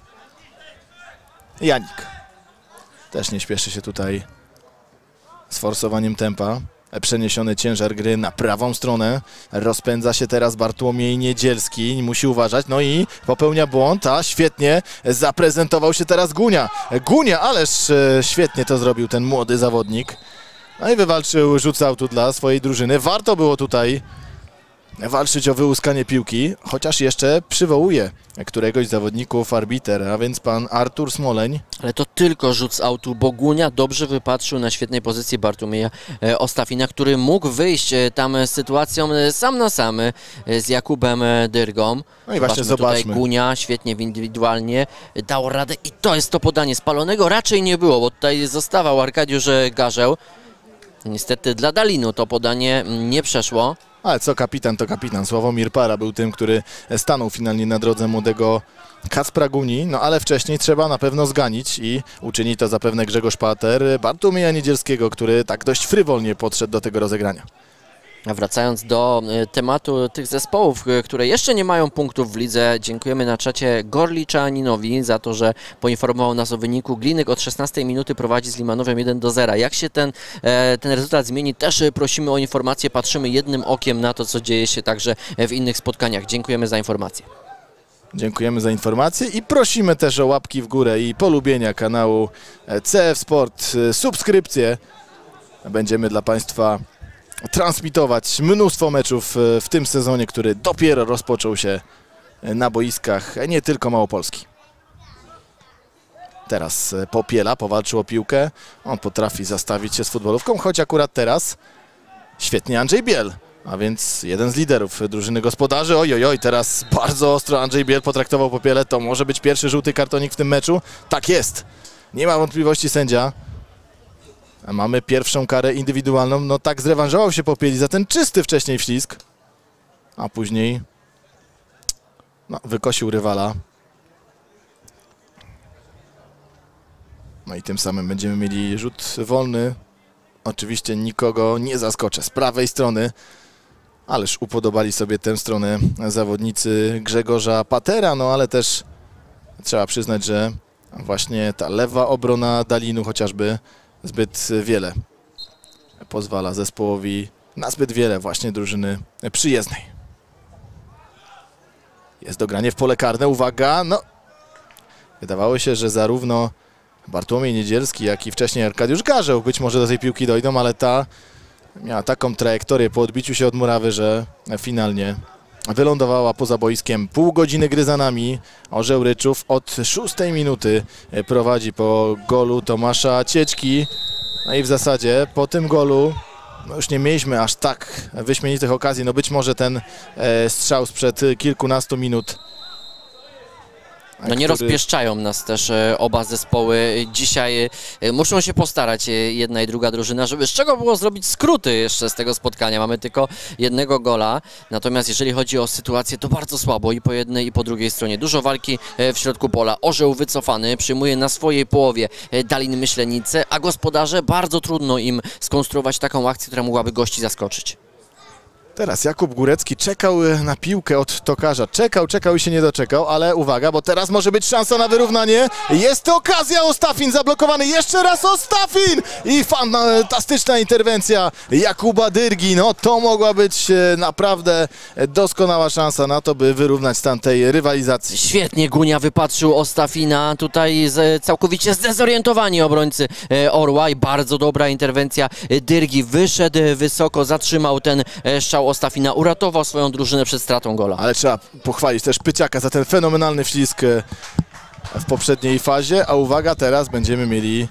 Janik też nie śpieszy się tutaj z forsowaniem tempa. Przeniesiony ciężar gry na prawą stronę. Rozpędza się teraz Bartłomiej Niedzielski. Musi uważać. No i popełnia błąd. A świetnie zaprezentował się teraz Gunia. Gunia, ależ świetnie to zrobił ten młody zawodnik. No i wywalczył rzut z autu dla swojej drużyny. Warto było tutaj walczyć o wyłuskanie piłki, chociaż jeszcze przywołuje któregoś z zawodników arbiter, a więc pan Artur Smoleń. Ale to tylko rzut z autu, bo Gunia dobrze wypatrzył na świetnej pozycji Bartłomieja Ostafina, który mógł wyjść tam z sytuacją sam na sam z Jakubem Dyrgą. No i właśnie zobaczmy. Tutaj Gunia świetnie indywidualnie dał radę i to jest to podanie. Spalonego raczej nie było, bo tutaj zostawał Arkadiusz Garzeł. Niestety dla Dalinu to podanie nie przeszło. Ale co kapitan, to kapitan. Sławomir Para był tym, który stanął finalnie na drodze młodego Kacpra Guni, no ale wcześniej trzeba na pewno zganić i uczyni to zapewne Grzegorz Pater Bartłomieja Niedzielskiego, który tak dość frywolnie podszedł do tego rozegrania. A wracając do tematu tych zespołów, które jeszcze nie mają punktów w lidze, dziękujemy na czacie Gorliczaninowi za to, że poinformował nas o wyniku. Glinek od 16 minuty prowadzi z Limanowem 1-0. Jak się ten rezultat zmieni, też prosimy o informację, patrzymy jednym okiem na to, co dzieje się także w innych spotkaniach. Dziękujemy za informację. Dziękujemy za informację i prosimy też o łapki w górę i polubienia kanału CF Sport, subskrypcje. Będziemy dla Państwa transmitować mnóstwo meczów w tym sezonie, który dopiero rozpoczął się na boiskach nie tylko Małopolski. Teraz Popiela powalczył o piłkę. On potrafi zastawić się z futbolówką, choć akurat teraz świetnie Andrzej Biel, a więc jeden z liderów drużyny gospodarzy. Oj, teraz bardzo ostro Andrzej Biel potraktował Popielę. To może być pierwszy żółty kartonik w tym meczu. Tak jest. Nie ma wątpliwości sędzia. A mamy pierwszą karę indywidualną. No tak zrewanżował się Popieli za ten czysty wcześniej wślizg. A później wykosił rywala. No i tym samym będziemy mieli rzut wolny oczywiście nikogo nie zaskoczę. Z prawej strony, ależ upodobali sobie tę stronę zawodnicy Grzegorza Patera, no ale też trzeba przyznać, że właśnie ta lewa obrona Dalinu chociażby zbyt wiele pozwala zespołowi na zbyt wiele właśnie drużyny przyjezdnej. Jest dogranie w pole karne, uwaga, no wydawało się, że zarówno Bartłomiej Niedzielski, jak i wcześniej Arkadiusz Garzeł być może do tej piłki dojdą, ale ta miała taką trajektorię po odbiciu się od murawy, że finalnie wylądowała poza boiskiem. Pół godziny gry za nami. Orzeł Ryczów od 6 minuty prowadzi po golu Tomasza Ciećki. No i w zasadzie po tym golu no już nie mieliśmy aż tak wyśmienitych okazji. No być może ten strzał sprzed kilkunastu minut. No nie rozpieszczają nas też oba zespoły. Dzisiaj muszą się postarać jedna i druga drużyna, żeby z czego było zrobić skróty jeszcze z tego spotkania. Mamy tylko jednego gola, natomiast jeżeli chodzi o sytuację, to bardzo słabo i po jednej i po drugiej stronie. Dużo walki w środku pola. Orzeł wycofany, przyjmuje na swojej połowie Dalin Myślenice, a gospodarze bardzo trudno im skonstruować taką akcję, która mogłaby gości zaskoczyć. Teraz Jakub Górecki czekał na piłkę od Tokarza. Czekał i się nie doczekał, ale uwaga, bo teraz może być szansa na wyrównanie. Jest to okazja, Ostafin zablokowany. Jeszcze raz Ostafin! I fantastyczna interwencja Jakuba Dyrgi. No to mogła być naprawdę doskonała szansa na to, by wyrównać stan tej rywalizacji. Świetnie Gunia wypatrzył Ostafina. Tutaj całkowicie zdezorientowani obrońcy Orła i bardzo dobra interwencja Dyrgi. Wyszedł wysoko, zatrzymał ten strzał Ostafina, uratował swoją drużynę przed stratą gola. Ale trzeba pochwalić też Pyciaka za ten fenomenalny wślizg w poprzedniej fazie, a uwaga, teraz będziemy mieli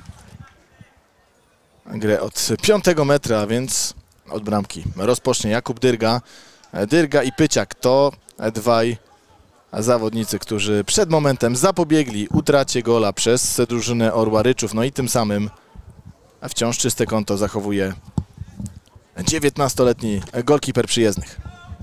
grę od 5 metra, a więc od bramki. Rozpocznie Jakub Dyrga. Dyrga i Pyciak to dwaj zawodnicy, którzy przed momentem zapobiegli utracie gola przez drużynę Orła Ryczów, no i tym samym wciąż czyste konto zachowuje 19-letni golkiper przyjezdnych.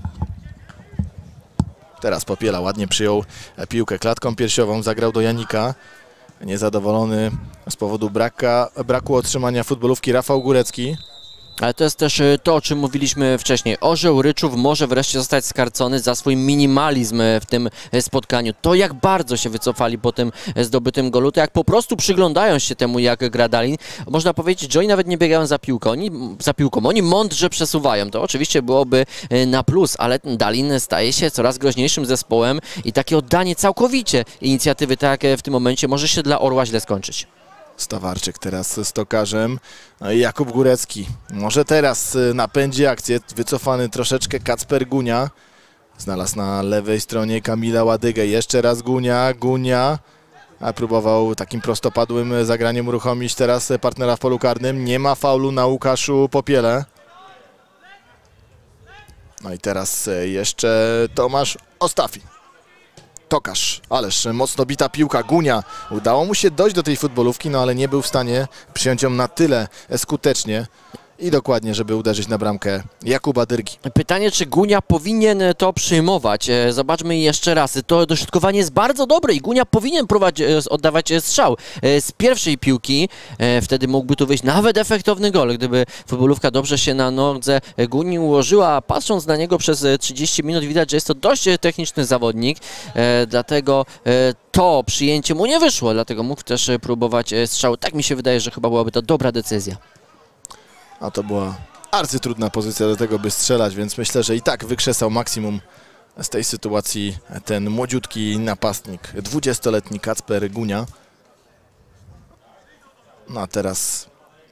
Teraz Popiela ładnie przyjął piłkę klatką piersiową, zagrał do Janika. Niezadowolony z powodu braku otrzymania futbolówki Rafał Górecki. Ale to jest też to, o czym mówiliśmy wcześniej. Orzeł Ryczów może wreszcie zostać skarcony za swój minimalizm w tym spotkaniu. To, jak bardzo się wycofali po tym zdobytym golu, to jak po prostu przyglądają się temu, jak gra Dalin. Można powiedzieć, że oni nawet nie biegają za piłką. Oni mądrze przesuwają. To oczywiście byłoby na plus, ale Dalin staje się coraz groźniejszym zespołem i takie oddanie całkowicie inicjatywy, tak jak w tym momencie, może się dla Orła źle skończyć. Stawarczyk teraz z Tokarzem. Jakub Górecki może teraz napędzi akcję. Wycofany troszeczkę Kacper Gunia. Znalazł na lewej stronie Kamila Ładygę. Jeszcze raz Gunia. A próbował takim prostopadłym zagraniem uruchomić teraz partnera w polu karnym. Nie ma faulu na Łukaszu Popiele. No i teraz jeszcze Tomasz Ostafin. Tokarz, ależ mocno bita piłka, Gunia. Udało mu się dojść do tej futbolówki, no ale nie był w stanie przyjąć ją na tyle skutecznie i dokładnie, żeby uderzyć na bramkę Jakuba Dyrgi. Pytanie, czy Gunia powinien to przyjmować. Zobaczmy jeszcze raz. To dośrodkowanie jest bardzo dobre i Gunia powinien oddawać strzał z pierwszej piłki. Wtedy mógłby tu wyjść nawet efektowny gol, gdyby futbolówka dobrze się na nodze Guni ułożyła. Patrząc na niego przez 30 minut widać, że jest to dość techniczny zawodnik. Dlatego to przyjęcie mu nie wyszło, dlatego mógł też próbować strzału. Tak mi się wydaje, że chyba byłaby to dobra decyzja. A to była arcytrudna pozycja do tego, by strzelać, więc myślę, że i tak wykrzesał maksimum z tej sytuacji ten młodziutki napastnik, 20-letni Kacper Gunia. No a teraz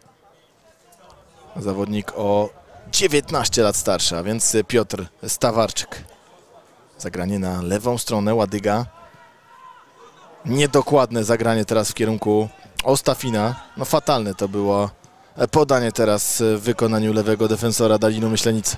zawodnik o 19 lat starszy, a więc Piotr Stawarczyk. Zagranie na lewą stronę, Ładyga. Niedokładne zagranie teraz w kierunku Ostafina. No fatalne to było podanie teraz w wykonaniu lewego defensora Dalinu Myślenicy.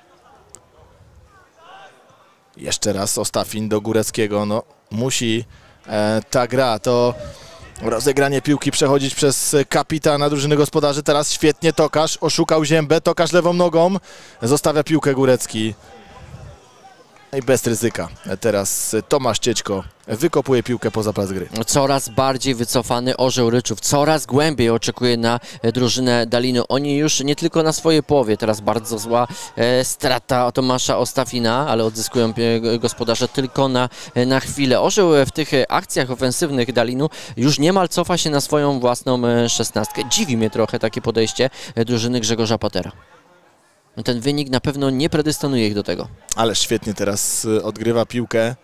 Jeszcze raz Ostafin do Góreckiego. No musi ta gra, to rozegranie piłki przechodzić przez kapitana drużyny gospodarzy. Teraz świetnie Tokarz, oszukał Ziębę. Tokarz lewą nogą, zostawia piłkę Górecki. I bez ryzyka. Teraz Tomasz Ciećko wykopuje piłkę poza plac gry. Coraz bardziej wycofany Orzeł Ryczów, coraz głębiej oczekuje na drużynę Daliny. Oni już nie tylko na swojej połowie, teraz bardzo zła strata Tomasza Ostafina, ale odzyskują gospodarze tylko na chwilę. Orzeł w tych akcjach ofensywnych Dalinu już niemal cofa się na swoją własną 16. Dziwi mnie trochę takie podejście drużyny Grzegorza Patera. Ten wynik na pewno nie predysponuje ich do tego. Ale świetnie teraz odgrywa piłkę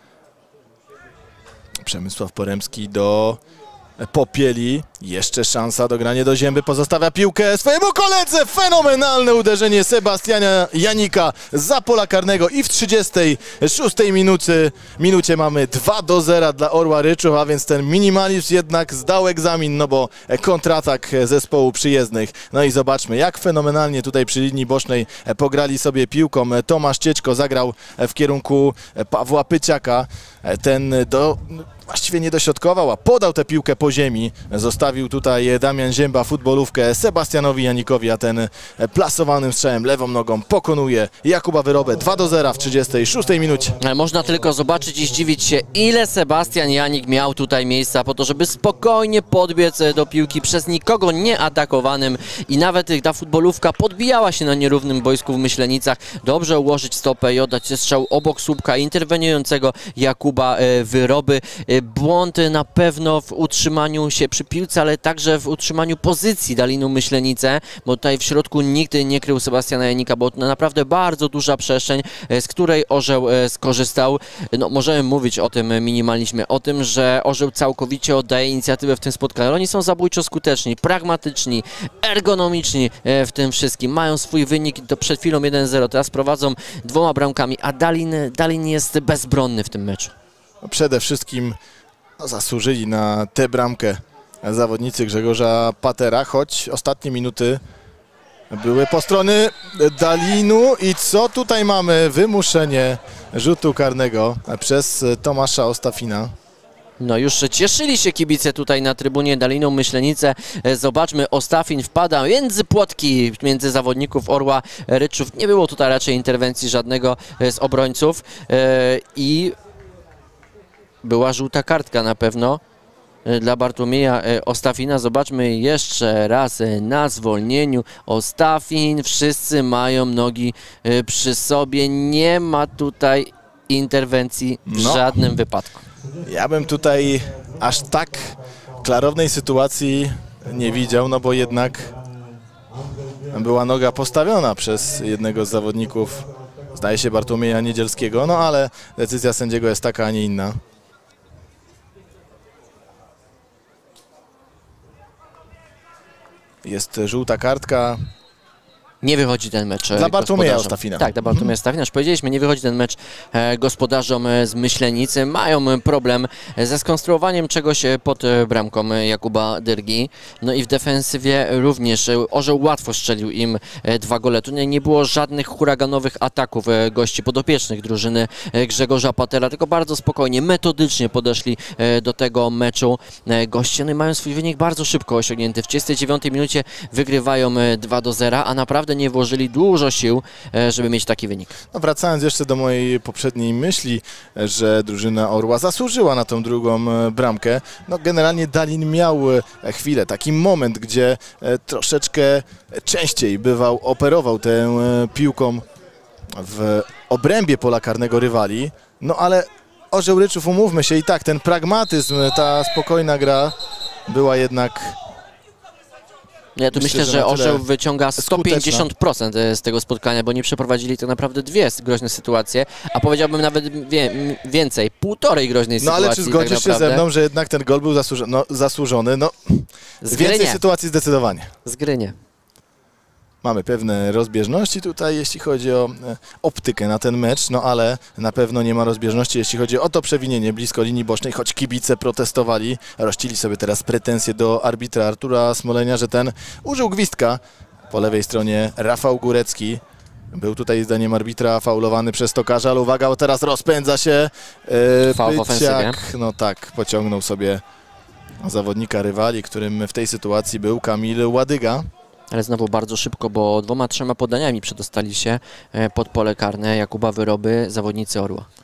Przemysław Poremski do Popieli. Jeszcze szansa do grania do Zięby. Pozostawia piłkę swojemu koledze. Fenomenalne uderzenie Sebastiana Janika za pola karnego. I w 36 minucie mamy 2-0 dla Orła Ryczów, a więc ten minimalizm jednak zdał egzamin, no bo kontratak zespołu przyjezdnych. No i zobaczmy, jak fenomenalnie tutaj przy linii bocznej pograli sobie piłką. Tomasz Ciećko zagrał w kierunku Pawła Pyciaka. Ten właściwie nie dośrodkował, a podał tę piłkę po ziemi. Zostawił tutaj Damian Zięba futbolówkę Sebastianowi Janikowi, a ten plasowanym strzałem lewą nogą pokonuje Jakuba Wyrobę 2-0 w 36 minucie. Można tylko zobaczyć i zdziwić się, ile Sebastian Janik miał tutaj miejsca po to, żeby spokojnie podbiec do piłki przez nikogo nieatakowanym i nawet ta futbolówka podbijała się na nierównym boisku w Myślenicach. Dobrze ułożyć stopę i oddać strzał obok słupka interweniującego Jakuba Wyroby. Błąd na pewno w utrzymaniu się przy piłce, ale także w utrzymaniu pozycji Dalinu Myślenice, bo tutaj w środku nikt nie krył Sebastiana Janika, bo naprawdę bardzo duża przestrzeń, z której Orzeł skorzystał. No, możemy mówić o tym minimalizmie, o tym, że Orzeł całkowicie oddaje inicjatywę w tym spotkaniu. Oni są zabójczo skuteczni, pragmatyczni, ergonomiczni w tym wszystkim. Mają swój wynik, to przed chwilą 1-0, teraz prowadzą 2 bramkami, a Dalin jest bezbronny w tym meczu. Przede wszystkim zasłużyli na tę bramkę zawodnicy Grzegorza Patera, choć ostatnie minuty były po stronie Dalinu. I co tutaj mamy? Wymuszenie rzutu karnego przez Tomasza Ostafina. No już cieszyli się kibice tutaj na trybunie Dalinu Myślenice. Zobaczmy, Ostafin wpada między płotki, między zawodników Orła Ryczów. Nie było tutaj raczej interwencji żadnego z obrońców i była żółta kartka na pewno dla Bartłomieja Ostafina. Zobaczmy jeszcze raz na zwolnieniu. Ostafin, wszyscy mają nogi przy sobie. Nie ma tutaj interwencji w żadnym wypadku. Ja bym tutaj aż tak klarownej sytuacji nie widział, no bo jednak była noga postawiona przez jednego z zawodników, zdaje się Bartłomieja Niedzielskiego, no ale decyzja sędziego jest taka, a nie inna. Jest żółta kartka. Nie wychodzi ten mecz dla Bartłomieja Ostafina. Tak, dla Bartłomieja Ostafina. Już powiedzieliśmy, nie wychodzi ten mecz gospodarzom z Myślenicy. Mają problem ze skonstruowaniem czegoś pod bramką Jakuba Dyrgi. No i w defensywie również Orzeł łatwo strzelił im 2 gole. Tu nie było żadnych huraganowych ataków gości podopiecznych drużyny Grzegorza Patera, tylko bardzo spokojnie, metodycznie podeszli do tego meczu. Goście mają swój wynik bardzo szybko osiągnięty. W 39 minucie wygrywają 2-0, a naprawdę nie włożyli dużo sił, żeby mieć taki wynik. No, wracając jeszcze do mojej poprzedniej myśli, że drużyna Orła zasłużyła na tą drugą bramkę, no generalnie Dalin miał chwilę, taki moment, gdzie troszeczkę częściej operował tę piłką w obrębie pola karnego rywali, no ale Orzeł Ryczów, umówmy się, i tak ten pragmatyzm, ta spokojna gra była jednak... Ja tu myślę, że Orzeł wyciąga 150% z tego spotkania, bo nie przeprowadzili tak naprawdę 2 groźne sytuacje, a powiedziałbym nawet więcej, 1,5 groźnej sytuacji. No ale czy zgodzisz się ze mną, że jednak ten gol był zasłużony? No, więcej sytuacji zdecydowanie. Z gry nie. Mamy pewne rozbieżności tutaj, jeśli chodzi o optykę na ten mecz, no ale na pewno nie ma rozbieżności, jeśli chodzi o to przewinienie blisko linii bocznej, choć kibice protestowali, rościli sobie teraz pretensje do arbitra Artura Smolenia, że ten użył gwizdka. Po lewej stronie Rafał Górecki. Był tutaj zdaniem arbitra faulowany przez Tokarza, ale uwaga, bo teraz rozpędza się Faul w ofensywie. No tak, pociągnął sobie zawodnika rywali, którym w tej sytuacji był Kamil Ładyga. Ale znowu bardzo szybko, bo 2-3 podaniami przedostali się pod pole karne Jakuba Wyroby zawodnicy Orła.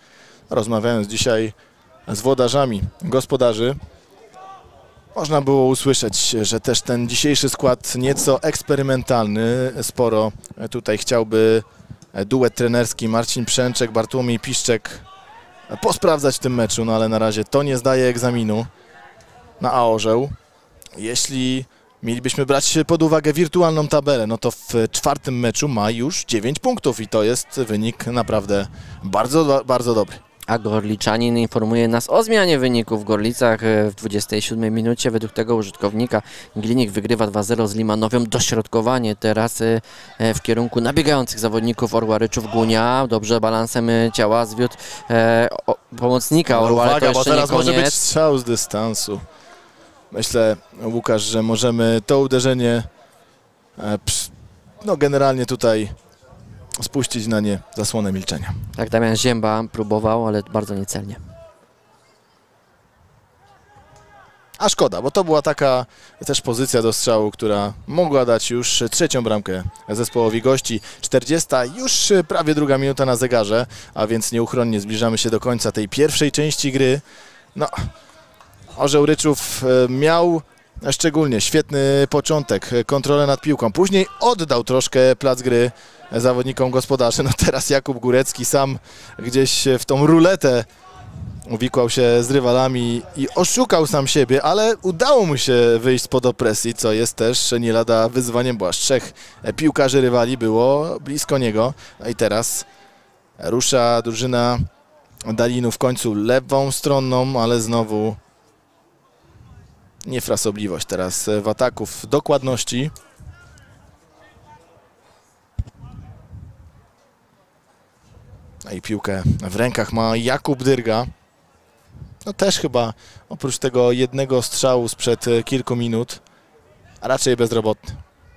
Rozmawiając dzisiaj z włodarzami gospodarzy, można było usłyszeć, że też ten dzisiejszy skład nieco eksperymentalny. Sporo tutaj chciałby duet trenerski Marcin Przęczek, Bartłomiej Piszczek posprawdzać w tym meczu, no ale na razie to nie zdaje egzaminu na Orzeł. Jeśli mielibyśmy brać pod uwagę wirtualną tabelę, no to w czwartym meczu ma już 9 punktów i to jest wynik naprawdę bardzo, bardzo dobry. A Gorliczanin informuje nas o zmianie wyniku w Gorlicach w 27 minucie. Według tego użytkownika Glinik wygrywa 2-0 z Limanowią. Dośrodkowanie teraz w kierunku nabiegających zawodników Orła Ryczów. Gunia dobrze balansem ciała zwiódł pomocnika Orła, ale to uwaga, bo jeszcze teraz nie koniec. może być strzał z dystansu. Myślę, Łukasz, że możemy to uderzenie no generalnie tutaj spuścić na nie zasłonę milczenia. Tak, Damian Zięba próbował, ale bardzo niecelnie. A szkoda, bo to była taka też pozycja do strzału, która mogła dać już trzecią bramkę zespołowi gości. 40, już prawie druga minuta na zegarze, a więc nieuchronnie zbliżamy się do końca tej pierwszej części gry. No, Orzeł Ryczów miał szczególnie świetny początek, kontrolę nad piłką. Później oddał troszkę plac gry zawodnikom gospodarzy. No teraz Jakub Górecki sam gdzieś w tą ruletę uwikłał się z rywalami i oszukał sam siebie, ale udało mu się wyjść spod opresji, co jest też nie lada wyzwaniem, bo aż 3 piłkarzy rywali było blisko niego. No i teraz rusza drużyna Dalinu w końcu lewą stroną, ale znowu niefrasobliwość teraz w ataku, w dokładności. No i piłkę w rękach ma Jakub Dyrga. No też chyba oprócz tego jednego strzału sprzed kilku minut, a raczej bezrobotny.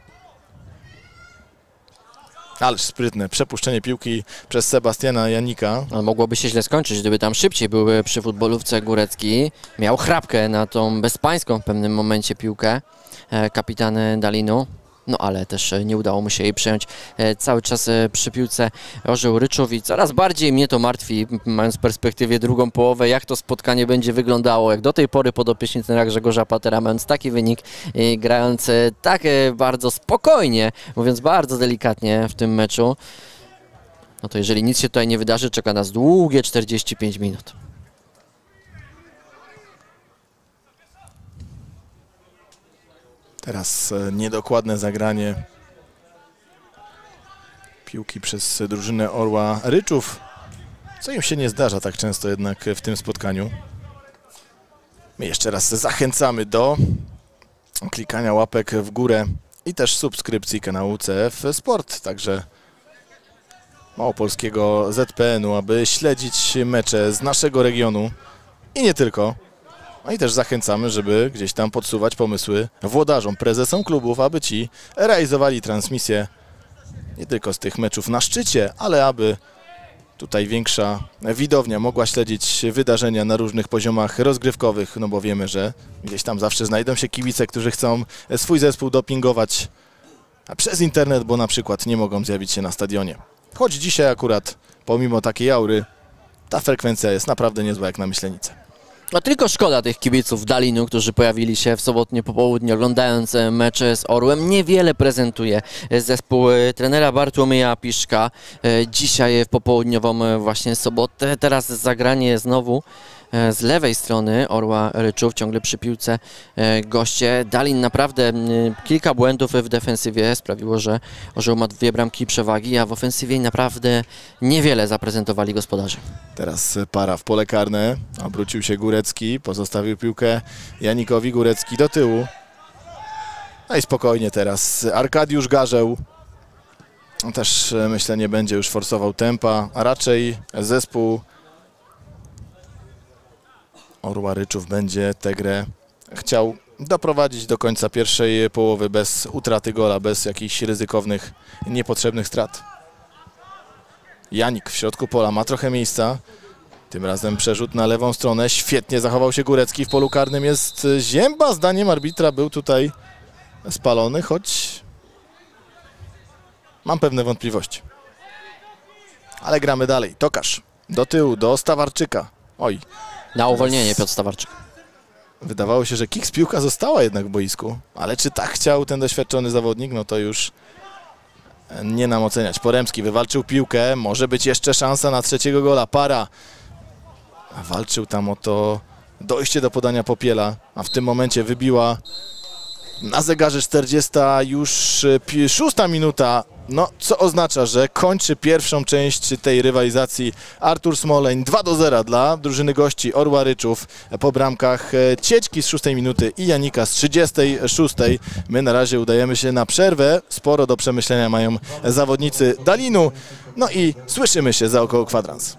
Ależ sprytne przepuszczenie piłki przez Sebastiana Janika. No, mogłoby się źle skończyć, gdyby tam szybciej był przy futbolówce Górecki. Miał chrapkę na tą bezpańską w pewnym momencie piłkę kapitan Dalinu. No ale też nie udało mu się jej przejąć cały czas przy piłce Orzeł Ryczów i coraz bardziej mnie to martwi, mając w perspektywie drugą połowę, jak to spotkanie będzie wyglądało, jak do tej pory podopieczni trenera Grzegorza Patera, mając taki wynik i grając tak bardzo spokojnie, mówiąc bardzo delikatnie w tym meczu, no to jeżeli nic się tutaj nie wydarzy, czeka nas długie 45 minut. Teraz niedokładne zagranie piłki przez drużynę Orła Ryczów, co im się nie zdarza tak często jednak w tym spotkaniu. My jeszcze raz zachęcamy do klikania łapek w górę i też subskrypcji kanału CF Sport, także małopolskiego ZPN-u, aby śledzić mecze z naszego regionu i nie tylko. No i też zachęcamy, żeby gdzieś tam podsuwać pomysły włodarzom, prezesom klubów, aby ci realizowali transmisję nie tylko z tych meczów na szczycie, ale aby tutaj większa widownia mogła śledzić wydarzenia na różnych poziomach rozgrywkowych, no bo wiemy, że gdzieś tam zawsze znajdą się kibice, którzy chcą swój zespół dopingować przez internet, bo na przykład nie mogą zjawić się na stadionie. Choć dzisiaj akurat, pomimo takiej aury, ta frekwencja jest naprawdę niezła jak na Myślenice. No tylko szkoda tych kibiców Dalinu, którzy pojawili się w sobotnie popołudnie oglądając mecz z Orłem. Niewiele prezentuje zespół trenera Bartłomieja Piszczka dzisiaj w popołudniową właśnie sobotę. Teraz zagranie znowu z lewej strony Orła Ryczów, ciągle przy piłce goście. Dalin naprawdę kilka błędów w defensywie sprawiło, że Orzeł ma 2 bramki przewagi, a w ofensywie naprawdę niewiele zaprezentowali gospodarze. Teraz para w pole karne, obrócił się Górecki, pozostawił piłkę Janikowi, Górecki do tyłu. No i spokojnie teraz Arkadiusz Garzeł. Też myślę nie będzie już forsował tempa, a raczej zespół Orła Ryczów będzie tę grę chciał doprowadzić do końca pierwszej połowy bez utraty gola, bez jakichś ryzykownych, niepotrzebnych strat. Janik w środku pola ma trochę miejsca. Tym razem przerzut na lewą stronę. Świetnie zachował się Górecki. W polu karnym jest Zięba. Zdaniem arbitra był tutaj spalony, choć mam pewne wątpliwości. Ale gramy dalej. Tokarz Do tyłu, do Stawarczyka. Oj, Na uwolnienie Piotr Stawarczyk. wydawało się, że kiks piłka została jednak w boisku, ale czy tak chciał ten doświadczony zawodnik, no to już nie nam oceniać. Poremski wywalczył piłkę, może być jeszcze szansa na trzeciego gola. Para walczył tam o to dojście do podania Popiela, a w tym momencie wybiła na zegarze 40 już 6 minuta, no co oznacza, że kończy pierwszą część tej rywalizacji Artur Smoleń. 2-0 dla drużyny gości Orła Ryczów po bramkach Ciećki z 6 minuty i Janika z 36. My na razie udajemy się na przerwę, sporo do przemyślenia mają zawodnicy Dalinu, no i słyszymy się za około kwadrans.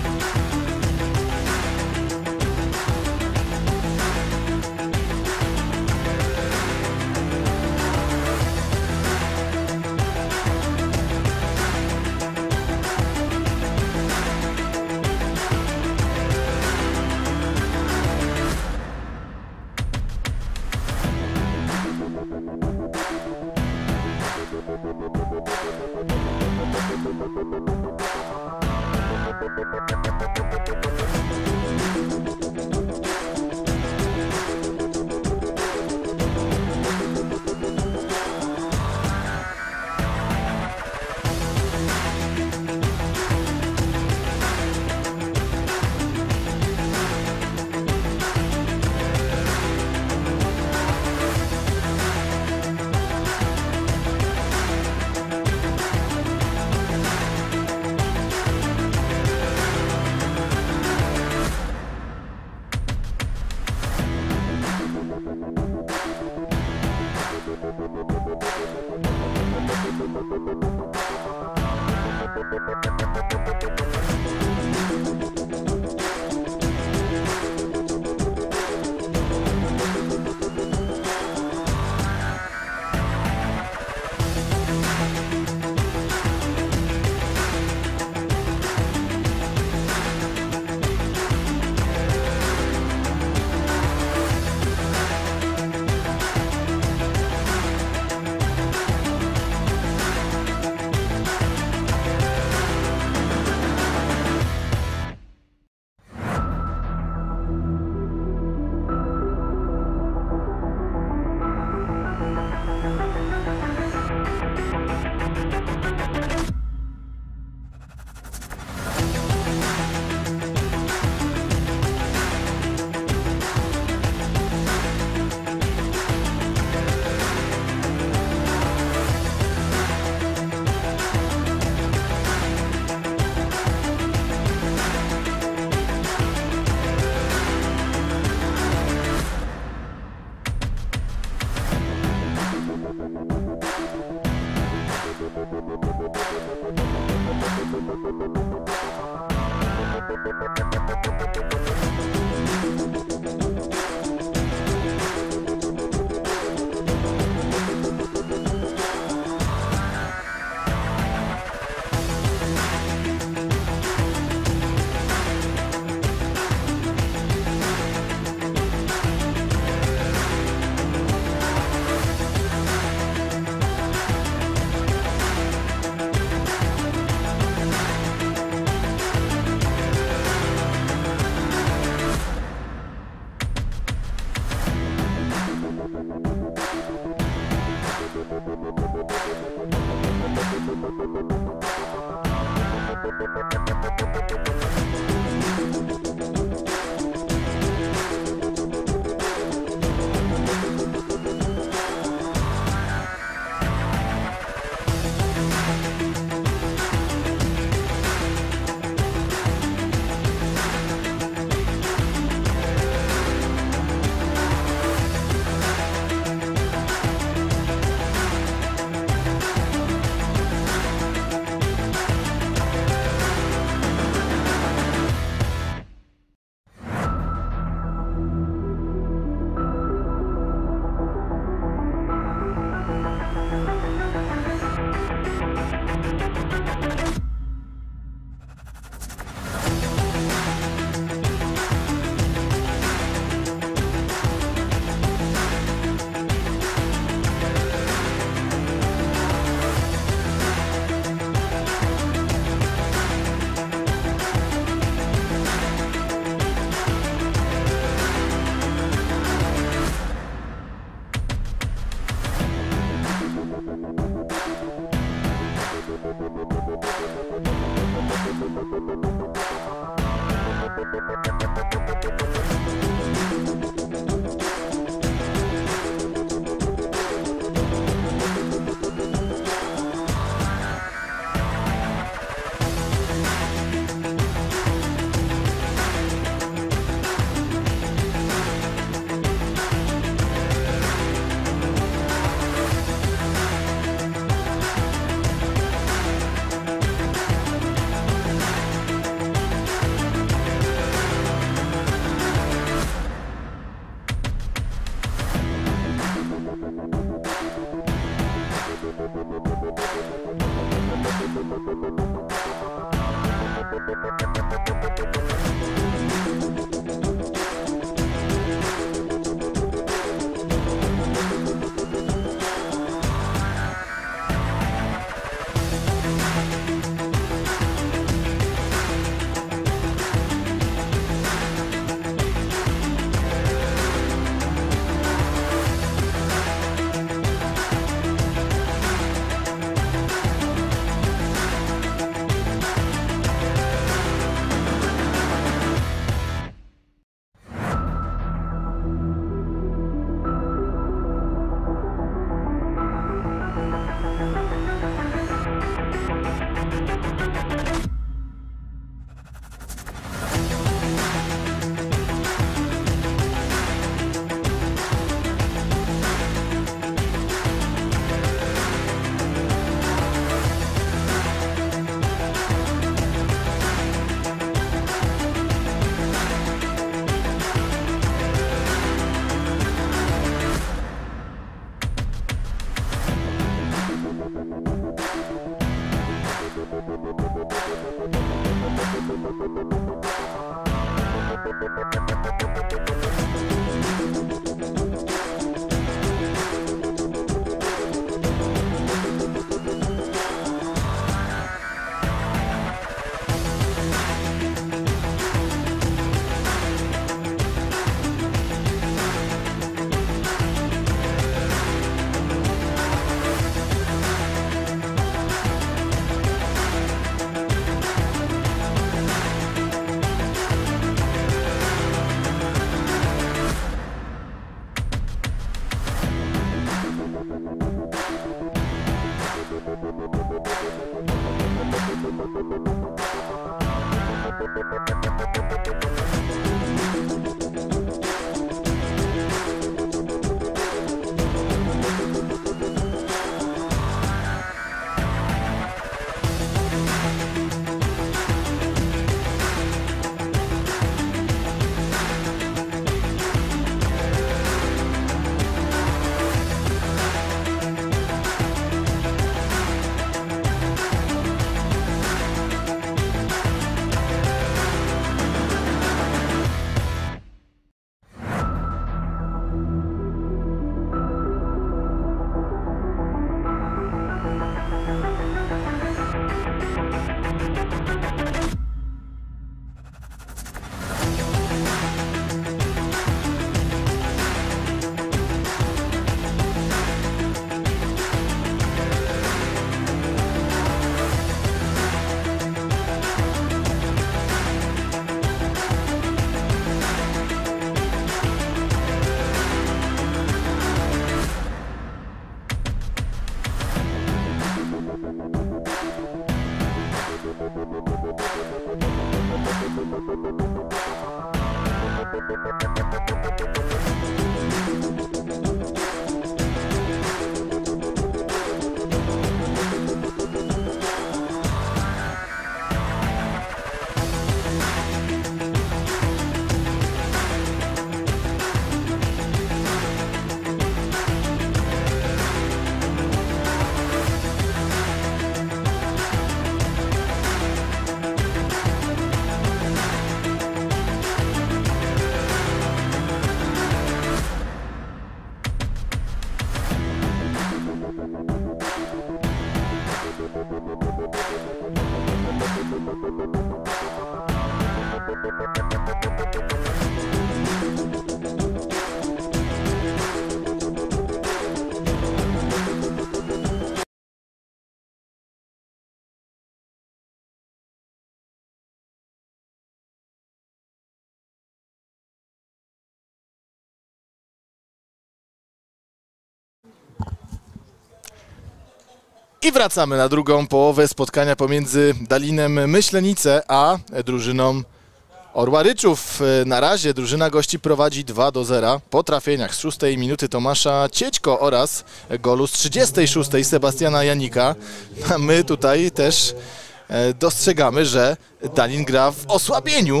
I wracamy na drugą połowę spotkania pomiędzy Dalinem Myślenice a drużyną Orła Ryczów. Na razie drużyna gości prowadzi 2-0 po trafieniach z 6 minuty Tomasza Ciećko oraz golu z 36 Sebastiana Janika. A my tutaj też dostrzegamy, że Dalin gra w osłabieniu.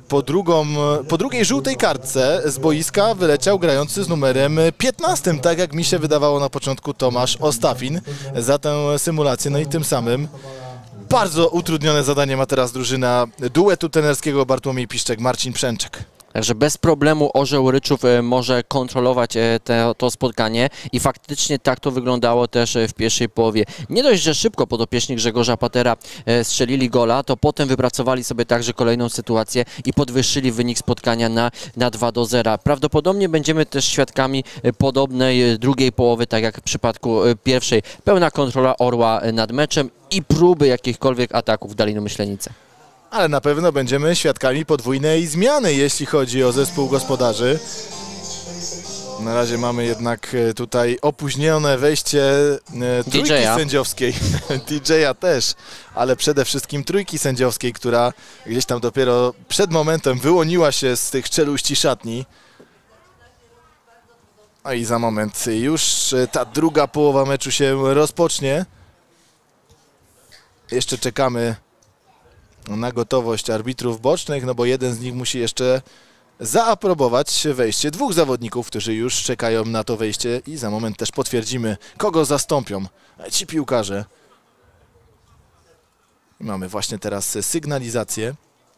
Po drugiej żółtej kartce z boiska wyleciał grający z numerem 15, tak jak mi się wydawało na początku, Tomasz Ostafin za tę symulację. No i tym samym bardzo utrudnione zadanie ma teraz drużyna duetu trenerskiego Bartłomiej Piszczek, Marcin Przęczek. Także bez problemu Orzeł Ryczów może kontrolować to spotkanie i faktycznie tak to wyglądało też w pierwszej połowie. Nie dość, że szybko podopieczni Grzegorza Patera strzelili gola, to potem wypracowali sobie także kolejną sytuację i podwyższyli wynik spotkania na 2-0. Prawdopodobnie będziemy też świadkami podobnej drugiej połowy, tak jak w przypadku pierwszej. Pełna kontrola Orła nad meczem i próby jakichkolwiek ataków Dalinu Myślenice. Ale na pewno będziemy świadkami podwójnej zmiany, jeśli chodzi o zespół gospodarzy. Na razie mamy jednak tutaj opóźnione wejście trójki sędziowskiej, DJ-a też, ale przede wszystkim trójki sędziowskiej, która gdzieś tam dopiero przed momentem wyłoniła się z tych czeluści szatni. A i za moment już ta druga połowa meczu się rozpocznie. Jeszcze czekamy na gotowość arbitrów bocznych, no bo jeden z nich musi jeszcze zaaprobować wejście dwóch zawodników, którzy już czekają na to wejście i za moment też potwierdzimy, kogo zastąpią ci piłkarze. I mamy właśnie teraz sygnalizację.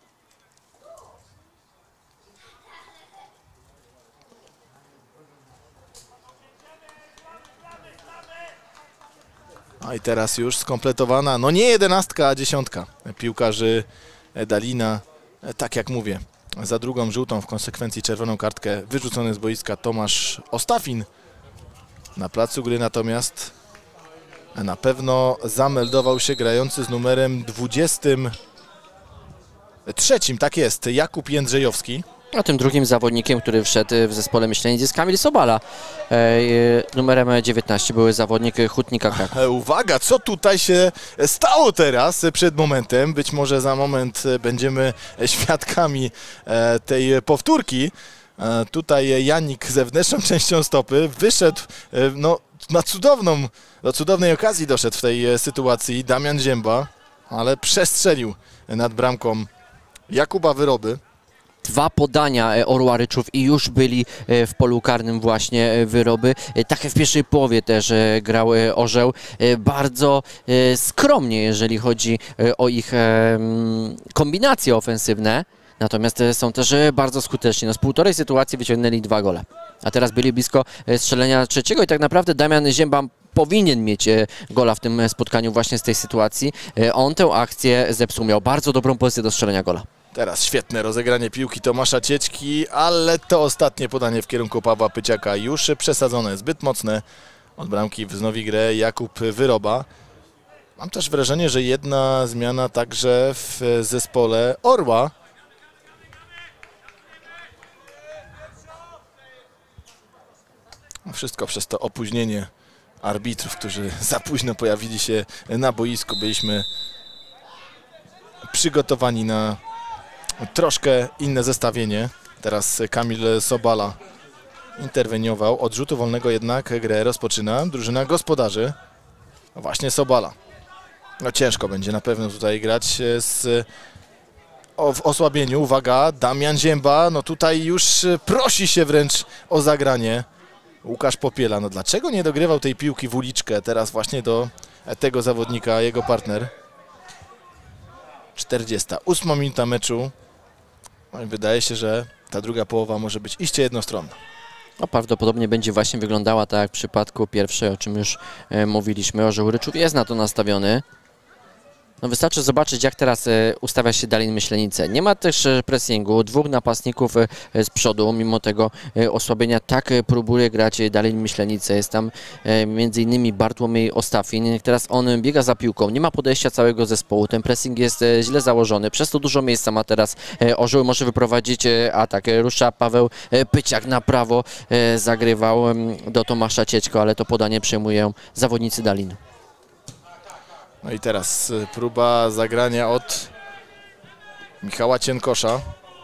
A i teraz już skompletowana, no nie 11, a 10 piłkarzy Dalina. Tak jak mówię, za drugą żółtą, w konsekwencji czerwoną kartkę, wyrzucony z boiska Tomasz Ostafin. Na placu gry natomiast na pewno zameldował się grający z numerem 23, tak jest, Jakub Jędrzejowski. A tym drugim zawodnikiem, który wszedł w zespole Myślenic, jest Kamil Sobala. Numerem 19 były zawodnik Hutnika Kraków. Uwaga, co tutaj się stało teraz przed momentem? Być może za moment będziemy świadkami tej powtórki. Tutaj Janik zewnętrzną częścią stopy wyszedł, no, do cudownej okazji doszedł w tej sytuacji Damian Zięba, ale przestrzelił nad bramką Jakuba Wyroby. 2 podania Orła Ryczów i już byli w polu karnym właśnie Wyroby. Tak jak w pierwszej połowie też grał Orzeł. Bardzo skromnie, jeżeli chodzi o ich kombinacje ofensywne. Natomiast są też bardzo skuteczni. No, z półtorej sytuacji wyciągnęli 2 gole. A teraz byli blisko strzelenia trzeciego i tak naprawdę Damian Zięba powinien mieć gola w tym spotkaniu właśnie z tej sytuacji. On tę akcję zepsuł. Miał bardzo dobrą pozycję do strzelenia gola. Teraz świetne rozegranie piłki Tomasza Ciećki, ale to ostatnie podanie w kierunku Pawła Pyciaka już przesadzone, zbyt mocne. Od bramki wznowi grę Jakub Wyroba. Mam też wrażenie, że jedna zmiana także w zespole Orła. Wszystko przez to opóźnienie arbitrów, którzy za późno pojawili się na boisku. Byliśmy przygotowani na troszkę inne zestawienie. Teraz Kamil Sobala interweniował. Od rzutu wolnego jednak grę rozpoczyna drużyna gospodarzy. No właśnie Sobala. No ciężko będzie na pewno tutaj grać w osłabieniu. Uwaga, Damian Zięba. No tutaj już prosi się wręcz o zagranie. Łukasz Popiela. No dlaczego nie dogrywał tej piłki w uliczkę teraz właśnie do tego zawodnika, jego partner? 48 minuta meczu. No i wydaje się, że ta druga połowa może być iście jednostronna. No, prawdopodobnie będzie właśnie wyglądała tak jak w przypadku pierwszej, o czym już mówiliśmy. Orzeł Ryczów jest na to nastawiony. No wystarczy zobaczyć, jak teraz ustawia się Dalin Myślenice. Nie ma też pressingu, 2 napastników z przodu, mimo tego osłabienia tak próbuje grać Dalin Myślenice. Jest tam m.in. Bartłomiej Ostafin. Teraz on biega za piłką, nie ma podejścia całego zespołu, ten pressing jest źle założony, przez to dużo miejsca ma teraz Orzeł, może wyprowadzić atak. Rusza Paweł Pyciak na prawo, zagrywał do Tomasza Ciećko, ale to podanie przejmują zawodnicy Dalin. No i teraz próba zagrania od Michała Cienkosza.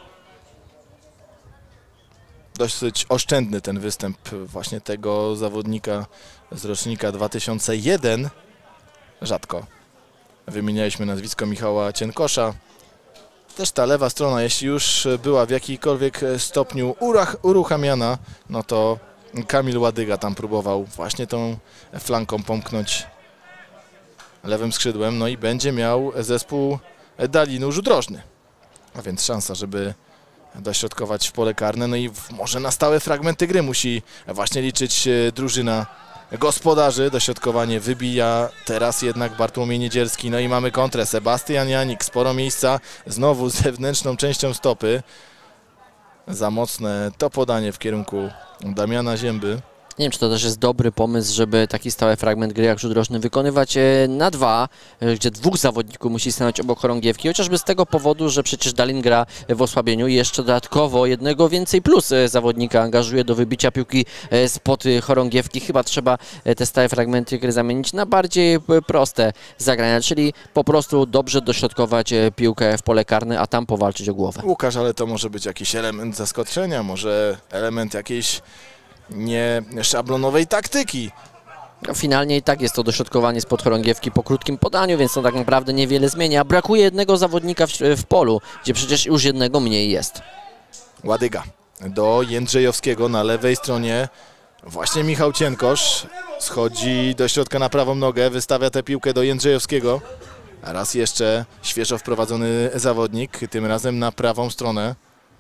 Dosyć oszczędny ten występ właśnie tego zawodnika z rocznika 2001. Rzadko wymienialiśmy nazwisko Michała Cienkosza. Też ta lewa strona, jeśli już była w jakikolwiek stopniu uruchamiana, no to Kamil Ładyga tam próbował właśnie tą flanką pomknąć lewym skrzydłem, no i będzie miał zespół Dalinu rzut rożny. A więc szansa, żeby dośrodkować w pole karne, no i może na stałe fragmenty gry musi właśnie liczyć drużyna gospodarzy. Dośrodkowanie wybija teraz jednak Bartłomiej Niedzielski, no i mamy kontrę. Sebastian Janik, sporo miejsca, znowu zewnętrzną częścią stopy. Za mocne to podanie w kierunku Damiana Zięby. Nie wiem, czy to też jest dobry pomysł, żeby taki stały fragment gry jak rzut rożny wykonywać na 2, gdzie 2 zawodników musi stanąć obok chorągiewki, chociażby z tego powodu, że przecież Dalin gra w osłabieniu i jeszcze dodatkowo jednego więcej plus zawodnika angażuje do wybicia piłki spod chorągiewki. Chyba trzeba te stałe fragmenty gry zamienić na bardziej proste zagrania, czyli po prostu dobrze dośrodkować piłkę w pole karne, a tam powalczyć o głowę. Łukasz, ale to może być jakiś element zaskoczenia, może element jakiejś nie szablonowej taktyki. No, finalnie i tak jest to dośrodkowanie spod chorągiewki po krótkim podaniu, więc to tak naprawdę niewiele zmienia. Brakuje jednego zawodnika w polu, gdzie przecież już jednego mniej jest. Ładyga do Jędrzejowskiego na lewej stronie. Właśnie Michał Cienkosz schodzi do środka na prawą nogę, wystawia tę piłkę do Jędrzejowskiego. A raz jeszcze świeżo wprowadzony zawodnik, tym razem na prawą stronę.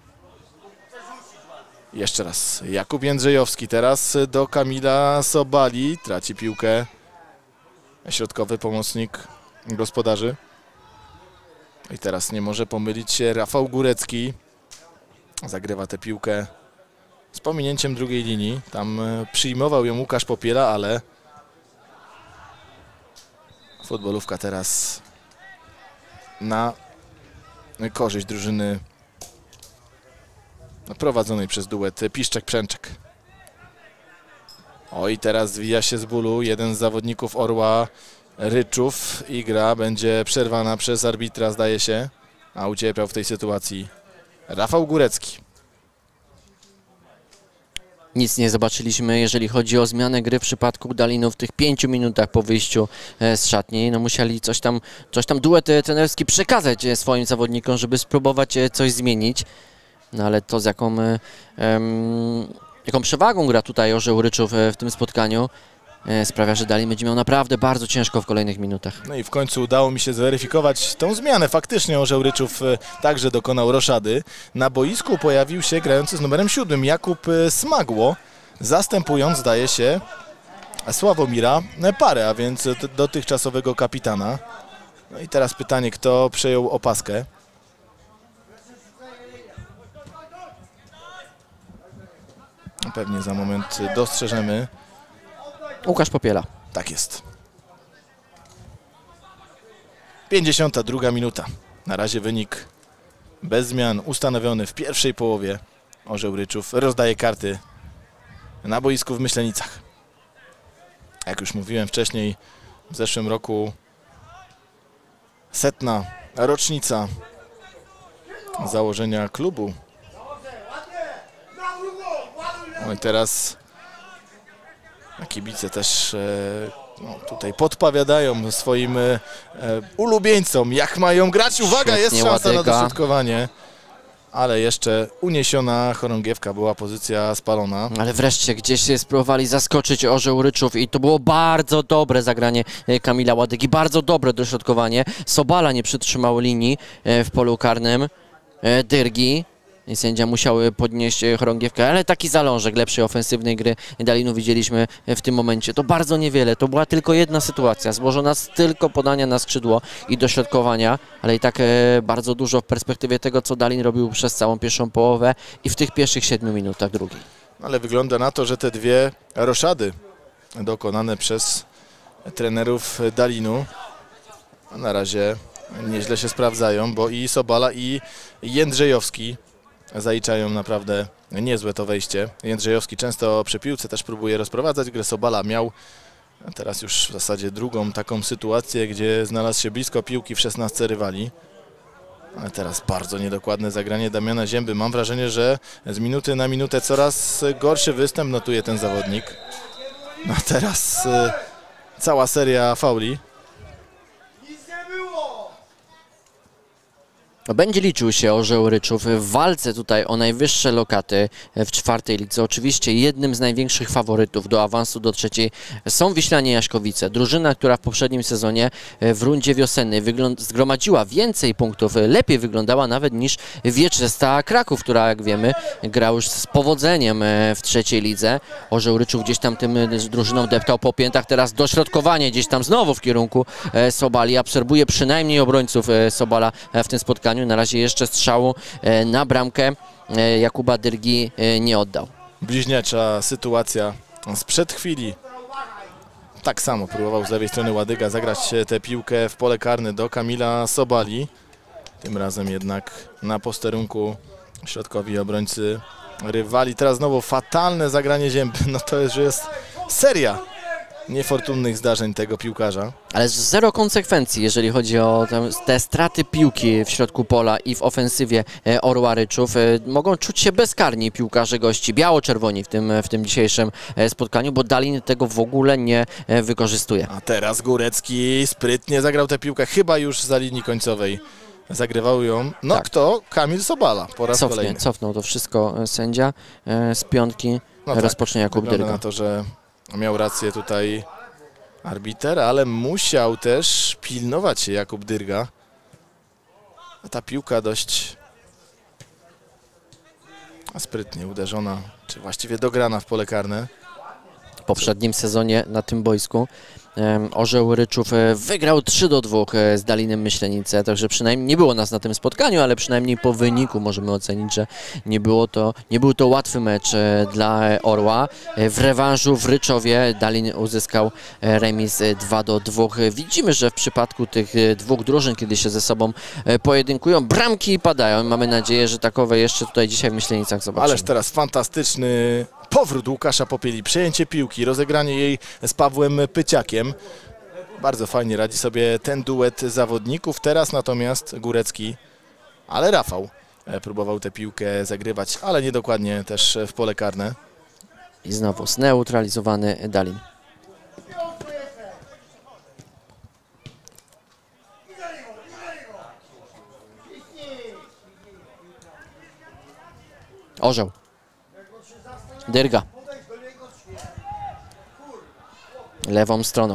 Jeszcze raz Jakub Jędrzejowski, teraz do Kamila Sobali, traci piłkę środkowy pomocnik gospodarzy. I teraz nie może pomylić się Rafał Górecki, zagrywa tę piłkę z pominięciem drugiej linii, tam przyjmował ją Łukasz Popiela, ale futbolówka teraz na korzyść drużyny prowadzonej przez duet Piszczek-Przęczek. Oj, teraz zwija się z bólu jeden z zawodników Orła Ryczów i gra będzie przerwana przez arbitra, zdaje się, a ucierpiał w tej sytuacji Rafał Górecki. Nic nie zobaczyliśmy, jeżeli chodzi o zmianę gry w przypadku Dalinu w tych 5 minutach po wyjściu z szatni. No musieli coś tam duet trenerski przekazać swoim zawodnikom, żeby spróbować coś zmienić. No ale to z jaką przewagą gra tutaj Orzeł Ryczów w tym spotkaniu sprawia, że Dalin będzie miał naprawdę bardzo ciężko w kolejnych minutach. No i w końcu udało mi się zweryfikować tą zmianę. Faktycznie Orzeł Ryczów także dokonał roszady. Na boisku pojawił się grający z numerem 7 Jakub Smagło, zastępując, zdaje się, Sławomira Parę, a więc dotychczasowego kapitana. No i teraz pytanie, kto przejął opaskę. Pewnie za moment dostrzeżemy. Łukasz Popiela. Tak jest. 52 minuta. Na razie wynik bez zmian ustanowiony w pierwszej połowie. Orzeł Ryczów rozdaje karty na boisku w Myślenicach. Jak już mówiłem wcześniej, w zeszłym roku 100. rocznica założenia klubu. No i teraz kibice też tutaj podpowiadają swoim ulubieńcom, jak mają grać. Uwaga, jest szansa na dośrodkowanie. Ale jeszcze uniesiona chorągiewka, była pozycja spalona. Ale wreszcie gdzieś spróbowali zaskoczyć Orzeł Ryczów i to było bardzo dobre zagranie Kamila Ładygi, bardzo dobre dośrodkowanie. Sobala nie przytrzymał linii w polu karnym Dyrgi. I sędzia musiał podnieść chorągiewkę, ale taki zalążek lepszej ofensywnej gry Dalinu widzieliśmy w tym momencie. To bardzo niewiele, to była tylko jedna sytuacja, złożona z tylko podania na skrzydło i dośrodkowania, ale i tak bardzo dużo w perspektywie tego, co Dalin robił przez całą pierwszą połowę i w tych pierwszych 7 minutach drugiej. Ale wygląda na to, że te dwie roszady dokonane przez trenerów Dalinu na razie nieźle się sprawdzają, bo i Sobala, i Jędrzejowski zaliczają naprawdę niezłe to wejście. Jędrzejowski często przy piłce też próbuje rozprowadzać grę. Sobala miał teraz już w zasadzie drugą taką sytuację, gdzie znalazł się blisko piłki w 16 rywali. Ale teraz bardzo niedokładne zagranie Damiana Zięby. Mam wrażenie, że z minuty na minutę coraz gorszy występ notuje ten zawodnik. No a teraz cała seria fauli. Będzie liczył się Orzeł Ryczów w walce tutaj o najwyższe lokaty w 4. lidze. Oczywiście jednym z największych faworytów do awansu do 3. są Wiślanie Jaśkowice. Drużyna, która w poprzednim sezonie w rundzie wiosennej zgromadziła więcej punktów, lepiej wyglądała nawet niż Wieczesta Kraków, która, jak wiemy, gra już z powodzeniem w 3. lidze. Orzeł Ryczów gdzieś tam tym drużyną deptał po piętach. Teraz dośrodkowanie gdzieś tam znowu w kierunku Sobali. Absorbuje przynajmniej obrońców Sobala w tym spotkaniu. Na razie jeszcze strzału na bramkę Jakuba Dyrgi nie oddał. Bliźniacza sytuacja sprzed chwili. Tak samo próbował z lewej strony Ładyga zagrać tę piłkę w pole karne do Kamila Sobali. Tym razem jednak na posterunku środkowi obrońcy rywali. Teraz znowu fatalne zagranie Zięby. No to jest seria niefortunnych zdarzeń tego piłkarza. Ale zero konsekwencji, jeżeli chodzi o te straty piłki w środku pola i w ofensywie Orła Ryczów. Mogą czuć się bezkarni piłkarze gości, biało-czerwoni w tym dzisiejszym spotkaniu, bo Dalin tego w ogóle nie wykorzystuje. A teraz Górecki sprytnie zagrał tę piłkę, chyba już za linii końcowej. Zagrywał ją, no tak. Kto? Kamil Sobala po raz kolejny. Cofnął to wszystko sędzia z piątki, no rozpocznie Jakub Dyrga. Na to, że miał rację tutaj arbiter, ale musiał też pilnować się Jakub Dyrga. A ta piłka dość sprytnie uderzona, czy właściwie dograna w pole karne. W poprzednim sezonie na tym boisku Orzeł Ryczów wygrał 3-2 z Dalinem Myślenice, także przynajmniej nie było nas na tym spotkaniu, ale przynajmniej po wyniku możemy ocenić, że nie był to łatwy mecz dla Orła. W rewanżu w Ryczowie Dalin uzyskał remis 2-2. Widzimy, że w przypadku tych dwóch drużyn, kiedy się ze sobą pojedynkują, bramki padają. Mamy nadzieję, że takowe jeszcze tutaj dzisiaj w Myślenicach zobaczymy. Ależ teraz fantastyczny powrót Łukasza Popieli, przejęcie piłki, rozegranie jej z Pawłem Pyciakiem. Bardzo fajnie radzi sobie ten duet zawodników. Teraz natomiast Górecki, ale Rafał próbował tę piłkę zagrywać, ale niedokładnie też w pole karne. I znowu zneutralizowany Dalin. Orzeł. Dyrga. Lewą stroną.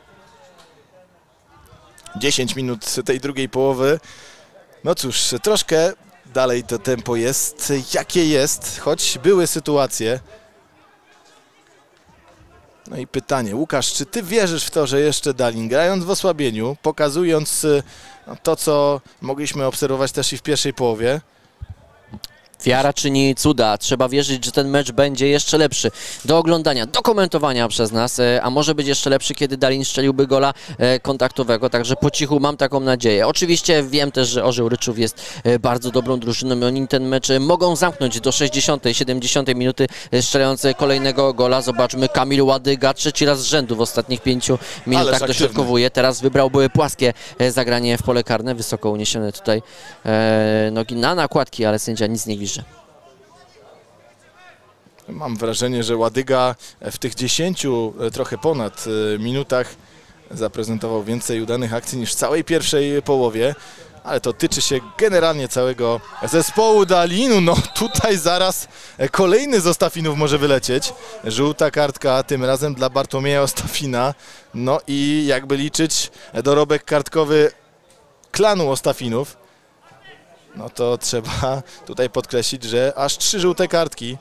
10 minut tej drugiej połowy. No cóż, troszkę dalej to tempo jest jakie jest, choć były sytuacje. No i pytanie, Łukasz, czy ty wierzysz w to, że jeszcze Dalin, grając w osłabieniu, pokazując to, co mogliśmy obserwować też i w pierwszej połowie, Wiara czyni cuda. Trzeba wierzyć, że ten mecz będzie jeszcze lepszy do oglądania, do komentowania przez nas, a może być jeszcze lepszy, kiedy Dalin strzeliłby gola kontaktowego, także po cichu mam taką nadzieję. Oczywiście wiem też, że Orzeł Ryczów jest bardzo dobrą drużyną i oni ten mecz mogą zamknąć do 60, 70 minuty, strzelając kolejnego gola. Zobaczmy, Kamil Ładyga trzeci raz z rzędu w ostatnich 5 minutach dośrodkowuje. Teraz wybrałby płaskie zagranie w pole karne, wysoko uniesione tutaj nogi na nakładki, ale sędzia nic nie widzi. Mam wrażenie, że Ładyga w tych 10 trochę ponad minutach zaprezentował więcej udanych akcji niż w całej pierwszej połowie, ale to tyczy się generalnie całego zespołu Dalinu. No tutaj zaraz kolejny z Ostafinów może wylecieć. Żółta kartka tym razem dla Bartłomieja Ostafina. No i jakby liczyć dorobek kartkowy klanu Ostafinów, no to trzeba tutaj podkreślić, że aż 3 żółte kartki.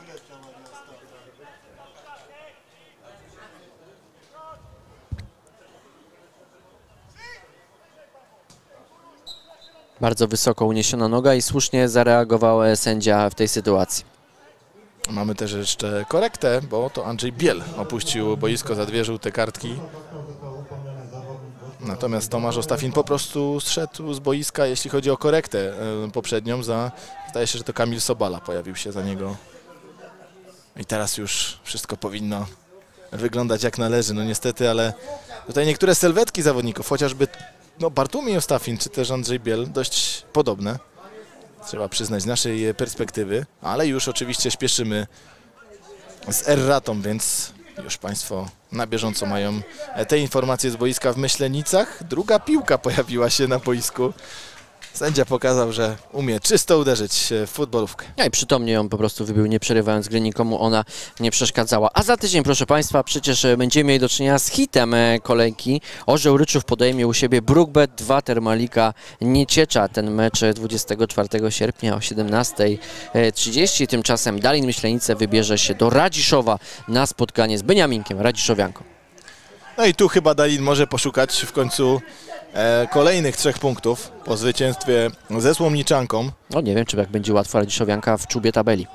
Bardzo wysoko uniesiona noga i słusznie zareagował sędzia w tej sytuacji. Mamy też jeszcze korektę, bo to Andrzej Biel opuścił boisko za 2 żółte kartki. Natomiast Tomasz Ostafin po prostu zszedł z boiska, jeśli chodzi o korektę poprzednią. Zdaje się, że to Kamil Sobala pojawił się za niego. I teraz już wszystko powinno wyglądać jak należy. No niestety, ale tutaj niektóre sylwetki zawodników, chociażby Bartłomiej Ostafin czy też Andrzej Biel, dość podobne. Trzeba przyznać z naszej perspektywy, ale już oczywiście śpieszymy z erratą, więc już Państwo na bieżąco mają te informacje z boiska w Myślenicach. Druga piłka pojawiła się na boisku. Sędzia pokazał, że umie czysto uderzyć w futbolówkę. Ja i przytomnie ją po prostu wybił, nie przerywając gry, nikomu ona nie przeszkadzała. A za tydzień, proszę Państwa, przecież będziemy mieli do czynienia z hitem kolejki. Orzeł Ryczów podejmie u siebie Brookbet 2 Termalika Nieciecza. Ten mecz 24 sierpnia o 17:30. Tymczasem Dalin Myślenice wybierze się do Radziszowa na spotkanie z Beniaminkiem Radziszowianką. No i tu chyba Dalin może poszukać w końcu kolejnych 3 punktów po zwycięstwie ze Słomniczanką. No nie wiem, czy jak będzie łatwo Radziszowianka w czubie tabeli.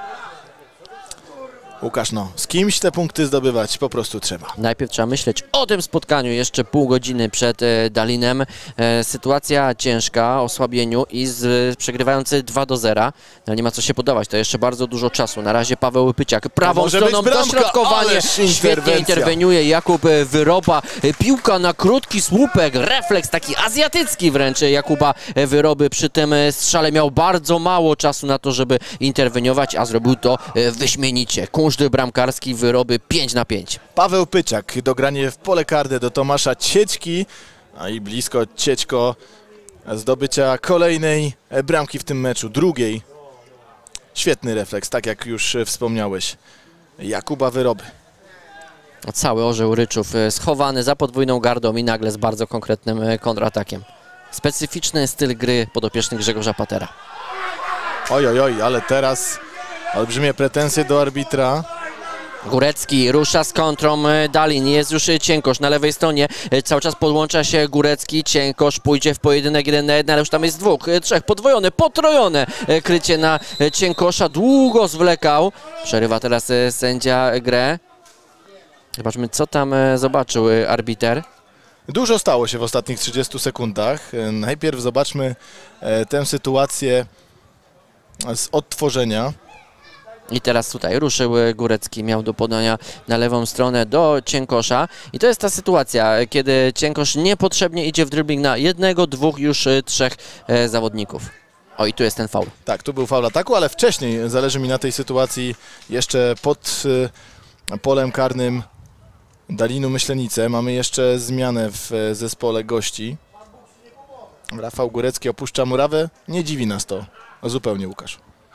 Łukasz, z kimś te punkty zdobywać po prostu trzeba. Najpierw trzeba myśleć o tym spotkaniu jeszcze pół godziny przed Dalinem. Sytuacja ciężka, osłabieniu i przegrywający 2-0. No nie ma co się podawać, to jeszcze bardzo dużo czasu. Na razie Paweł Pyciak prawą stroną, dośrodkowanie. Świetnie interweniuje Jakub Wyroba. Piłka na krótki słupek, refleks taki azjatycki wręcz Jakuba Wyroby. Przy tym strzale miał bardzo mało czasu na to, żeby interweniować, a zrobił to wyśmienicie. Kunszt bramkarski Wyroby 5/5. Paweł Pyciak, dogranie w pole karne do Tomasza Ciećki, a i blisko Ciećko zdobycia kolejnej bramki w tym meczu, drugiej. Świetny refleks, tak jak już wspomniałeś, Jakuba Wyroby. Cały Orzeł Ryczów schowany za podwójną gardą i nagle z bardzo konkretnym kontratakiem. Specyficzny styl gry podopiecznych Grzegorza Patera. Oj, ale teraz olbrzymie pretensje do arbitra. Górecki rusza z kontrą, Dalin, jest już Cienkosz na lewej stronie, cały czas podłącza się Górecki, Cienkosz pójdzie w pojedynek 1 na 1, ale już tam jest 2, 3, podwojone, potrojone krycie na Cienkosza, długo zwlekał, przerywa teraz sędzia grę. Zobaczmy, co tam zobaczył arbiter. Dużo stało się w ostatnich 30 sekundach. Najpierw zobaczmy tę sytuację z odtworzenia. I teraz tutaj ruszył Górecki, miał do podania na lewą stronę do Cienkosza. I to jest ta sytuacja, kiedy Cienkosz niepotrzebnie idzie w dribbling na 1, 2, już 3 zawodników. O, i tu jest ten faul. Tak, tu był faul ataku, ale wcześniej, zależy mi na tej sytuacji, jeszcze pod polem karnym Dalinu Myślenice. Mamy jeszcze zmianę w zespole gości. Rafał Górecki opuszcza murawę. Nie dziwi nas to zupełnie, Łukasz.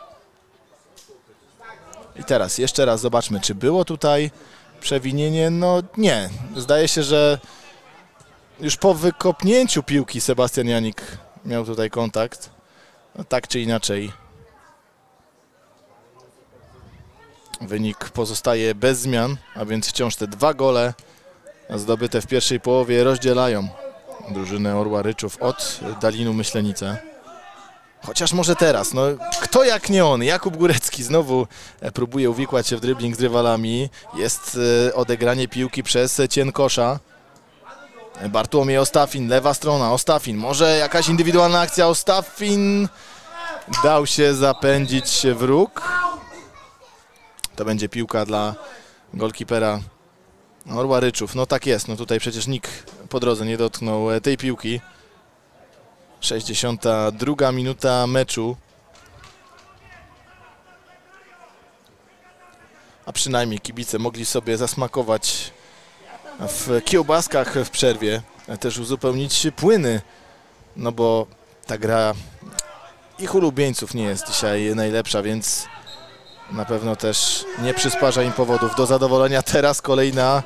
I teraz jeszcze raz zobaczmy, czy było tutaj przewinienie. No nie. Zdaje się, że już po wykopnięciu piłki Sebastian Janik miał tutaj kontakt. No, tak czy inaczej wynik pozostaje bez zmian, a więc wciąż te 2 gole zdobyte w pierwszej połowie rozdzielają drużynę Orła Ryczów od Dalinu Myślenice. Chociaż może teraz, no kto jak nie on, Jakub Górecki znowu próbuje uwikłać się w dribbling z rywalami. Jest odegranie piłki przez Cienkosza. Bartłomiej Ostafin, lewa strona, Ostafin, może jakaś indywidualna akcja, Ostafin dał się zapędzić w róg. To będzie piłka dla golkipera Orła Ryczów. No tak jest, no tutaj przecież nikt po drodze nie dotknął tej piłki. 62 minuta meczu. A przynajmniej kibice mogli sobie zasmakować w kiełbaskach w przerwie. Też uzupełnić płyny. No bo ta gra ich ulubieńców nie jest dzisiaj najlepsza, więc na pewno też nie przysparza im powodów do zadowolenia. Teraz kolejna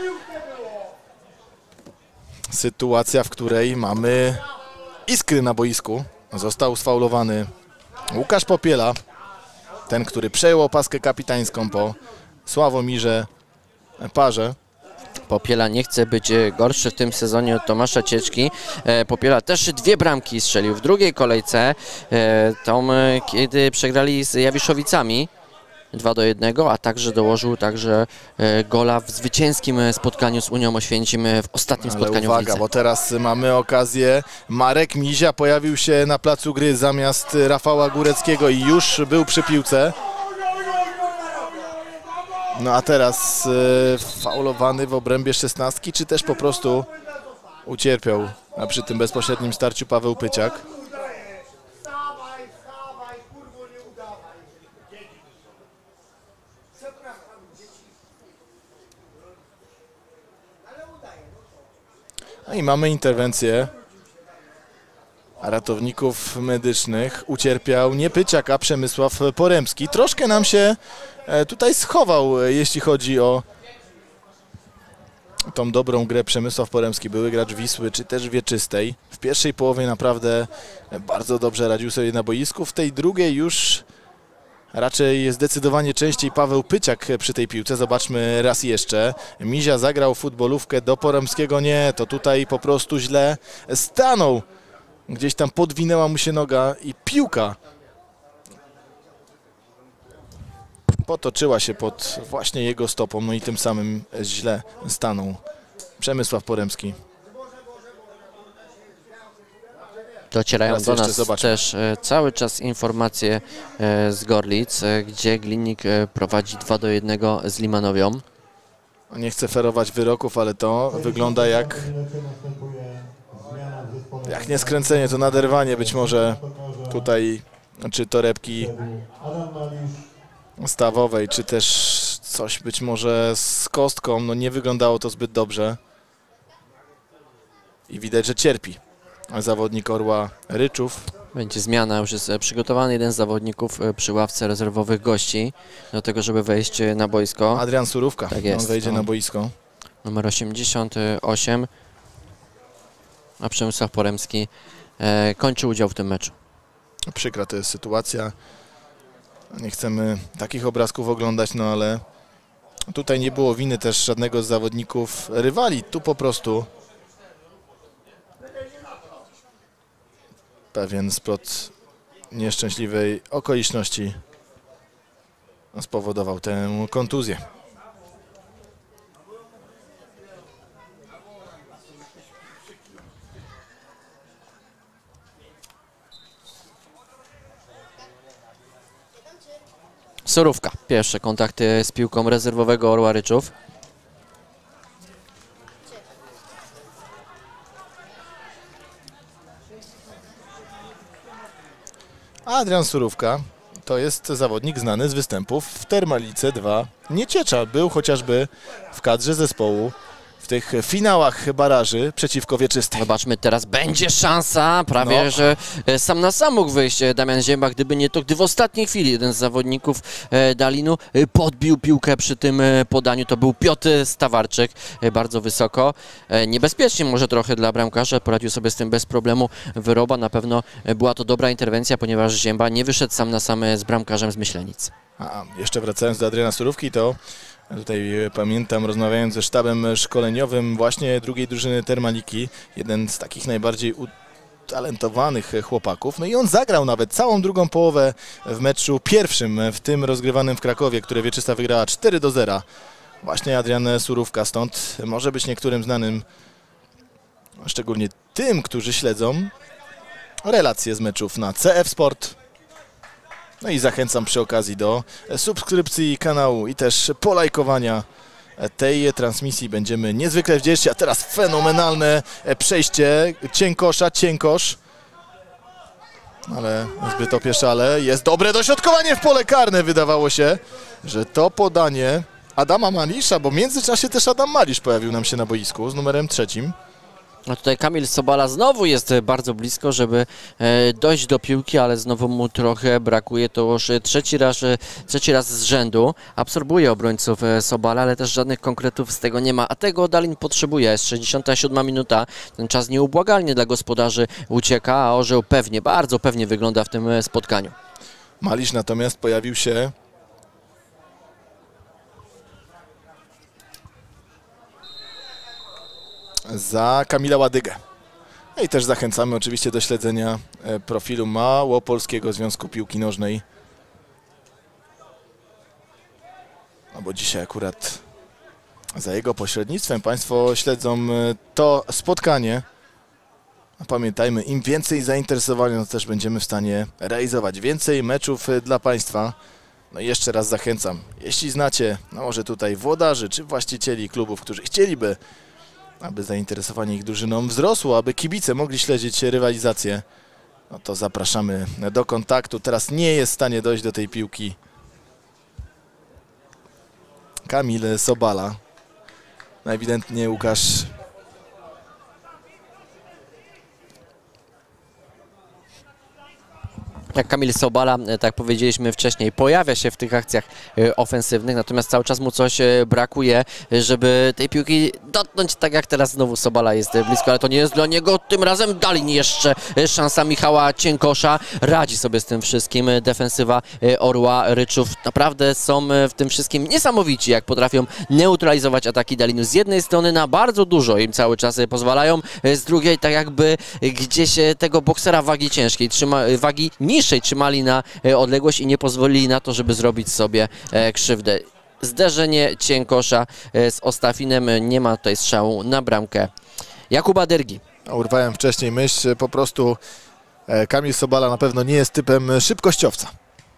sytuacja, w której mamy iskry na boisku. Został sfaulowany Łukasz Popiela, ten, który przejął opaskę kapitańską po Sławomirze Parze. Popiela nie chce być gorszy w tym sezonie od Tomasza Cieczki. Popiela też 2 bramki strzelił w drugiej kolejce, tą kiedy przegrali z Jawiszowicami 2-1, a także dołożył gola w zwycięskim spotkaniu z Unią Oświęcim w ostatnim spotkaniu w lidze. Bo teraz mamy okazję. Marek Mizia pojawił się na placu gry zamiast Rafała Góreckiego i już był przy piłce. No a teraz faulowany w obrębie 16, czy też po prostu ucierpiał przy tym bezpośrednim starciu Paweł Pyciak. No i mamy interwencję ratowników medycznych. Ucierpiał nie Pyciak, a Przemysław Poremski. Troszkę nam się tutaj schował, jeśli chodzi o tą dobrą grę. Przemysław Poremski, były gracz Wisły, czy też Wieczystej. W pierwszej połowie naprawdę bardzo dobrze radził sobie na boisku. W tej drugiej już raczej zdecydowanie częściej Paweł Pyciak przy tej piłce. Zobaczmy raz jeszcze. Mizia zagrał futbolówkę do Poremskiego. Nie, to tutaj po prostu źle stanął. Gdzieś tam podwinęła mu się noga i piłka potoczyła się pod właśnie jego stopą. No i tym samym źle stanął Przemysław Poremski. Docierają do nas zobaczmy. też cały czas informacje z Gorlic, gdzie Glinnik prowadzi 2-1 z Limanowią. Nie chcę ferować wyroków, ale to wygląda jak nieskręcenie, to naderwanie być może tutaj, czy torebki stawowej, czy też coś być może z kostką. No nie wyglądało to zbyt dobrze. I widać, że cierpi zawodnik Orła Ryczów. Będzie zmiana, już jest przygotowany jeden z zawodników przy ławce rezerwowych gości do tego, żeby wejść na boisko. Adrian Surówka, Tak jest, on wejdzie na boisko. Numer 88, a Przemysław Poremski kończy udział w tym meczu. Przykra to jest sytuacja. Nie chcemy takich obrazków oglądać, no ale Tutaj nie było winy też żadnego z zawodników rywali. Tu po prostu pewien splot nieszczęśliwej okoliczności spowodował tę kontuzję. Surówka. Pierwsze kontakty z piłką rezerwowego Orła Ryczów. Adrian Surówka to jest zawodnik znany z występów w Termalice 2 Nieciecza. Był chociażby w kadrze zespołu w tych finałach baraży przeciwko Wieczystej. Zobaczmy, teraz będzie szansa, prawie że sam na sam mógł wyjść Damian Zięba, gdyby nie to, gdy w ostatniej chwili jeden z zawodników Dalinu podbił piłkę przy tym podaniu. To był Piotr Stawarczyk, bardzo wysoko. Niebezpiecznie może trochę dla bramkarza, poradził sobie z tym bez problemu Wyroba. Na pewno była to dobra interwencja, ponieważ Zięba nie wyszedł sam na sam z bramkarzem z Myślenic. A jeszcze wracając do Adriana Surówki, to tutaj pamiętam, rozmawiając ze sztabem szkoleniowym właśnie drugiej drużyny Termaliki, jeden z takich najbardziej utalentowanych chłopaków. No i on zagrał nawet całą drugą połowę w meczu pierwszym, w tym rozgrywanym w Krakowie, które Wieczysta wygrała 4-0. Właśnie Adrian Surówka, stąd może być niektórym znanym, szczególnie tym, którzy śledzą relacje z meczów na CF Sport. No i zachęcam przy okazji do subskrypcji kanału i też polajkowania tej transmisji. Będziemy niezwykle wdzięczni. A teraz fenomenalne przejście Cienkosz. Ale zbyt opieszale. Jest dobre dośrodkowanie w pole karne. Wydawało się, że to podanie Adama Malisza, bo w międzyczasie też Adam Malisz pojawił nam się na boisku z numerem 3. No tutaj Kamil Sobala znowu jest bardzo blisko, żeby dojść do piłki, ale znowu mu trochę brakuje. To już trzeci raz z rzędu. Absorbuje obrońców Sobala, ale też żadnych konkretów z tego nie ma. A tego Dalin potrzebuje. Jest 67 minuta. Ten czas nieubłagalnie dla gospodarzy ucieka, a Orzeł pewnie, bardzo pewnie wygląda w tym spotkaniu. Malisz natomiast pojawił się za Kamila Ładygę. No i też zachęcamy oczywiście do śledzenia profilu Małopolskiego Związku Piłki Nożnej. No bo dzisiaj akurat za jego pośrednictwem Państwo śledzą to spotkanie. A pamiętajmy, im więcej zainteresowania, no też będziemy w stanie realizować więcej meczów dla Państwa. No i jeszcze raz zachęcam, jeśli znacie, no może tutaj włodarzy czy właścicieli klubów, którzy chcieliby, aby zainteresowanie ich drużyną wzrosło, aby kibice mogli śledzić rywalizację, no to zapraszamy do kontaktu. Teraz nie jest w stanie dojść do tej piłki Kamil Sobala. No ewidentnie Łukasz Jak Kamil Sobala, tak powiedzieliśmy wcześniej, pojawia się w tych akcjach ofensywnych, natomiast cały czas mu coś brakuje, żeby tej piłki dotknąć, tak jak teraz znowu Sobala jest blisko, ale to nie jest dla niego tym razem. Dalej jeszcze szansa Michała Cienkosza, radzi sobie z tym wszystkim. Defensywa Orła Ryczów naprawdę są w tym wszystkim niesamowici, jak potrafią neutralizować ataki Dalinu. Z jednej strony na bardzo dużo im cały czas pozwalają, z drugiej tak jakby gdzieś tego boksera wagi ciężkiej, wagi niższej trzymali na odległość i nie pozwolili na to, żeby zrobić sobie krzywdę. Zderzenie Cienkosza z Ostafinem, nie ma tutaj strzału na bramkę Jakuba Dyrgi. Urwałem wcześniej myśl, po prostu Kamil Sobala na pewno nie jest typem szybkościowca.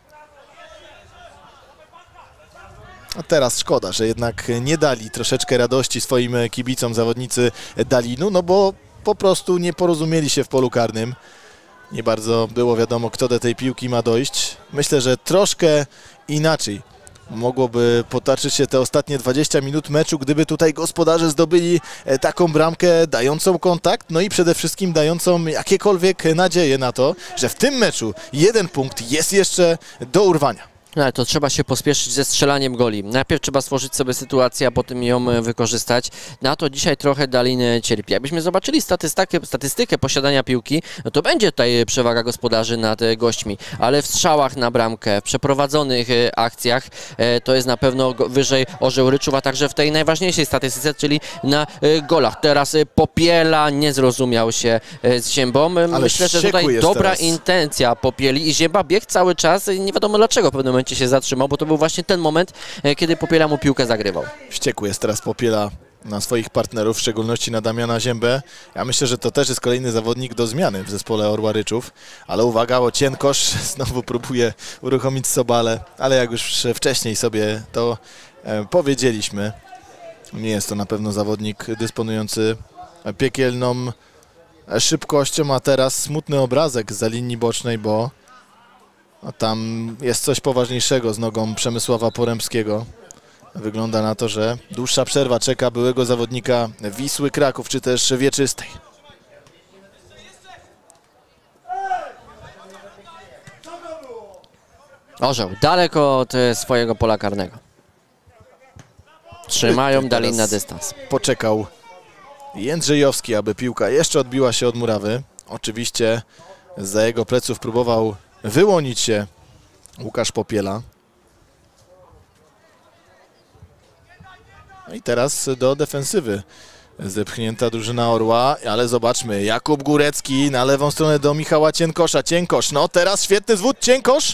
A teraz szkoda, że jednak nie dali troszeczkę radości swoim kibicom zawodnicy Dalinu, no bo po prostu nie porozumieli się w polu karnym. Nie bardzo było wiadomo, kto do tej piłki ma dojść. Myślę, że troszkę inaczej mogłoby potoczyć się te ostatnie 20 minut meczu, gdyby tutaj gospodarze zdobyli taką bramkę dającą kontakt, no i przede wszystkim dającą jakiekolwiek nadzieję na to, że w tym meczu jeden punkt jest jeszcze do urwania. No ale to trzeba się pospieszyć ze strzelaniem goli. Najpierw trzeba stworzyć sobie sytuację, a potem ją wykorzystać. Na to dzisiaj trochę Dalin cierpi. Jakbyśmy zobaczyli statystykę posiadania piłki, no to będzie tutaj przewaga gospodarzy nad gośćmi, ale w strzałach na bramkę, w przeprowadzonych akcjach to jest na pewno wyżej Orzeł Ryczów, a także w tej najważniejszej statystyce, czyli na golach. Teraz Popiela nie zrozumiał się z Ziębą. Myślę, że tutaj dobra teraz intencja Popieli i Zięba biegł cały czas. Nie wiadomo dlaczego w pewnym momencie się zatrzymał, bo to był właśnie ten moment, kiedy Popiela mu piłkę zagrywał. Wściekły jest teraz Popiela na swoich partnerów, w szczególności na Damiana Ziębę. Ja myślę, że to też jest kolejny zawodnik do zmiany w zespole Orła Ryczów. Ale uwaga, bo Cienkosz znowu próbuje uruchomić Sobalę, ale jak już wcześniej sobie to powiedzieliśmy, nie jest to na pewno zawodnik dysponujący piekielną szybkością, a teraz smutny obrazek za linii bocznej, bo tam jest coś poważniejszego z nogą Przemysława Porębskiego. Wygląda na to, że dłuższa przerwa czeka byłego zawodnika Wisły Kraków, czy też Wieczystej. Orzeł daleko od swojego pola karnego. Trzymają Dalin na dystans. Poczekał Jędrzejowski, aby piłka jeszcze odbiła się od murawy. Oczywiście zza jego pleców próbował wyłonić się Łukasz Popiela. No i teraz do defensywy zepchnięta drużyna Orła, ale zobaczmy, Jakub Górecki na lewą stronę do Michała Cienkosza. Cienkosz, no teraz świetny zwód, Cienkosz.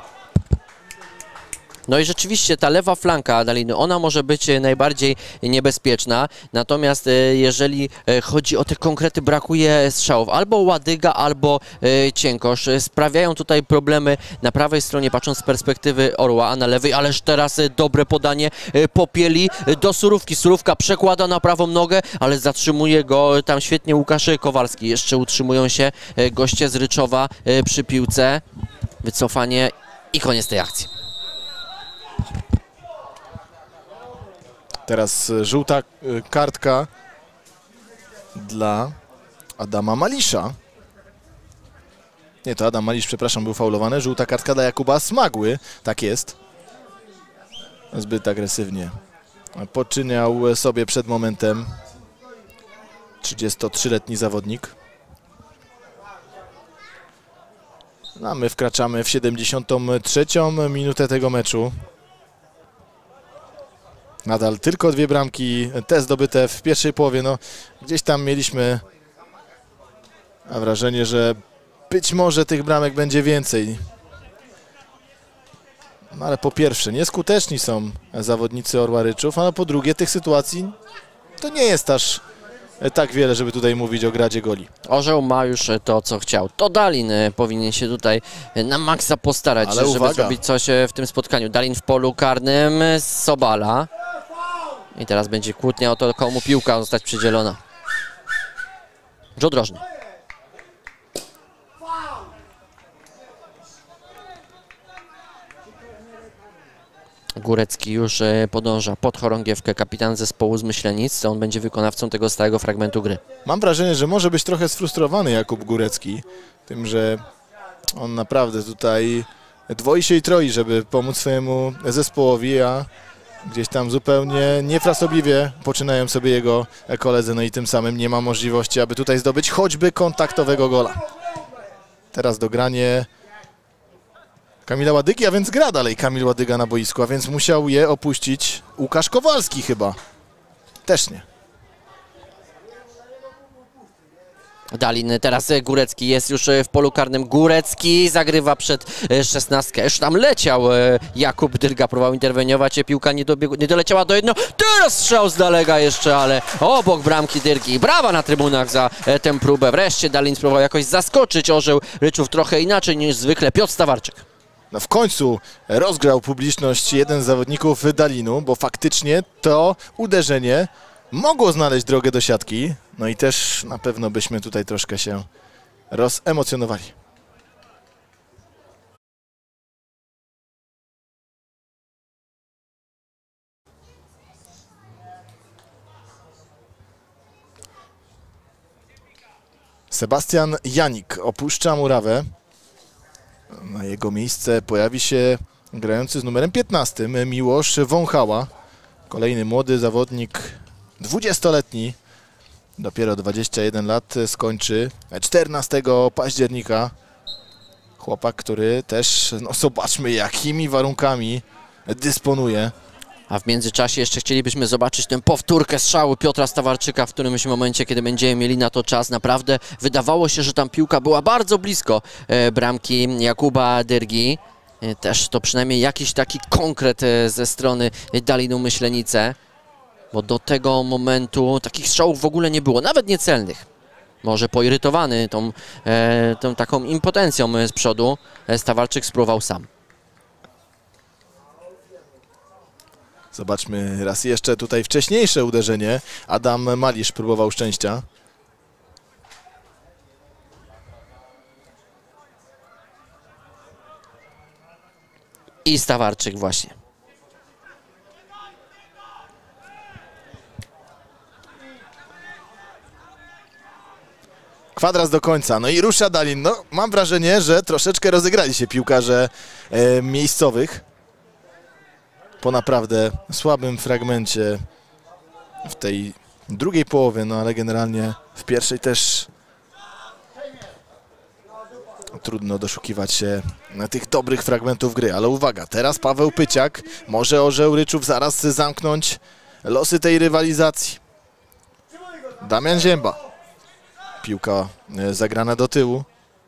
No i rzeczywiście ta lewa flanka Daliny, ona może być najbardziej niebezpieczna, natomiast jeżeli chodzi o te konkrety, brakuje strzałów. Albo Ładyga, albo Cienkosz sprawiają tutaj problemy na prawej stronie, patrząc z perspektywy Orła, a na lewej, ależ teraz dobre podanie Popieli do Surówki. Surówka przekłada na prawą nogę, ale zatrzymuje go tam świetnie Łukasz Kowalski. Jeszcze utrzymują się goście z Ryczowa przy piłce. Wycofanie i koniec tej akcji. Teraz żółta kartka dla Adama Malisza. Nie, to Adam Malisz, przepraszam, był faulowany. Żółta kartka dla Jakuba Smagły. Tak jest. Zbyt agresywnie poczyniał sobie przed momentem 33-letni zawodnik. A my wkraczamy w 73. minutę tego meczu. Nadal tylko 2 bramki, te zdobyte w pierwszej połowie. No, gdzieś tam mieliśmy wrażenie, że być może tych bramek będzie więcej. No, ale po pierwsze, nieskuteczni są zawodnicy Orła Ryczów, a po drugie, tych sytuacji to nie jest aż tak wiele, żeby tutaj mówić o gradzie goli. Orzeł ma już to, co chciał. To Dalin powinien się tutaj na maksa postarać, ale żeby uwaga, zrobić coś w tym spotkaniu. Dalin w polu karnym, Sobala. I teraz będzie kłótnia o to, komu piłka zostać przydzielona. Rzut rożny. Górecki już podąża pod chorągiewkę, kapitan zespołu z Myślenic. On będzie wykonawcą tego stałego fragmentu gry. Mam wrażenie, że może być trochę sfrustrowany Jakub Górecki tym, że on naprawdę tutaj dwoi się i troi, żeby pomóc swojemu zespołowi, a gdzieś tam zupełnie niefrasobliwie poczynają sobie jego koledzy, no i tym samym nie ma możliwości, aby tutaj zdobyć choćby kontaktowego gola. Teraz dogranie Kamila Ładygi, a więc gra dalej Kamil Ładyga na boisku, a więc musiał je opuścić Łukasz Kowalski chyba. Też nie. Dalin, teraz Górecki jest już w polu karnym. Górecki zagrywa przed 16. Już tam leciał Jakub Dyrga, próbował interweniować, piłka nie doleciała do jedno. Teraz strzał z daleka jeszcze, ale obok bramki Dyrgi. Brawa na trybunach za tę próbę. Wreszcie Dalin spróbował jakoś zaskoczyć Orzeł Ryczów trochę inaczej niż zwykle. Piotr Stawarczyk. No w końcu rozgrał publiczność jeden z zawodników Dalinu, bo faktycznie to uderzenie mogło znaleźć drogę do siatki. No i też na pewno byśmy tutaj troszkę się rozemocjonowali. Sebastian Janik opuszcza murawę. Na jego miejsce pojawi się grający z numerem 15, Miłosz Wąchała. Kolejny młody zawodnik, 20-letni, dopiero 21 lat, skończy 14 października. Chłopak, który też, no zobaczmy, jakimi warunkami dysponuje. A w międzyczasie jeszcze chcielibyśmy zobaczyć tę powtórkę strzału Piotra Stawarczyka w którymś momencie, kiedy będziemy mieli na to czas. Naprawdę wydawało się, że tam piłka była bardzo blisko bramki Jakuba Dyrgi. Też to przynajmniej jakiś taki konkret ze strony Dalinu Myślenice, bo do tego momentu takich strzałów w ogóle nie było, nawet niecelnych. Może poirytowany tą taką impotencją z przodu, Stawarczyk spróbował sam. Zobaczmy raz jeszcze tutaj wcześniejsze uderzenie. Adam Malisz próbował szczęścia. I Stawarczyk właśnie. Kwadras do końca, no i rusza Dalin. No, mam wrażenie, że troszeczkę rozegrali się piłkarze miejscowych. Po naprawdę słabym fragmencie w tej drugiej połowie, no ale generalnie w pierwszej też trudno doszukiwać się tych dobrych fragmentów gry. Ale uwaga, teraz Paweł Pyciak, może Orzeł Ryczów zaraz zamknąć losy tej rywalizacji. Damian Zięba. Piłka zagrana do tyłu.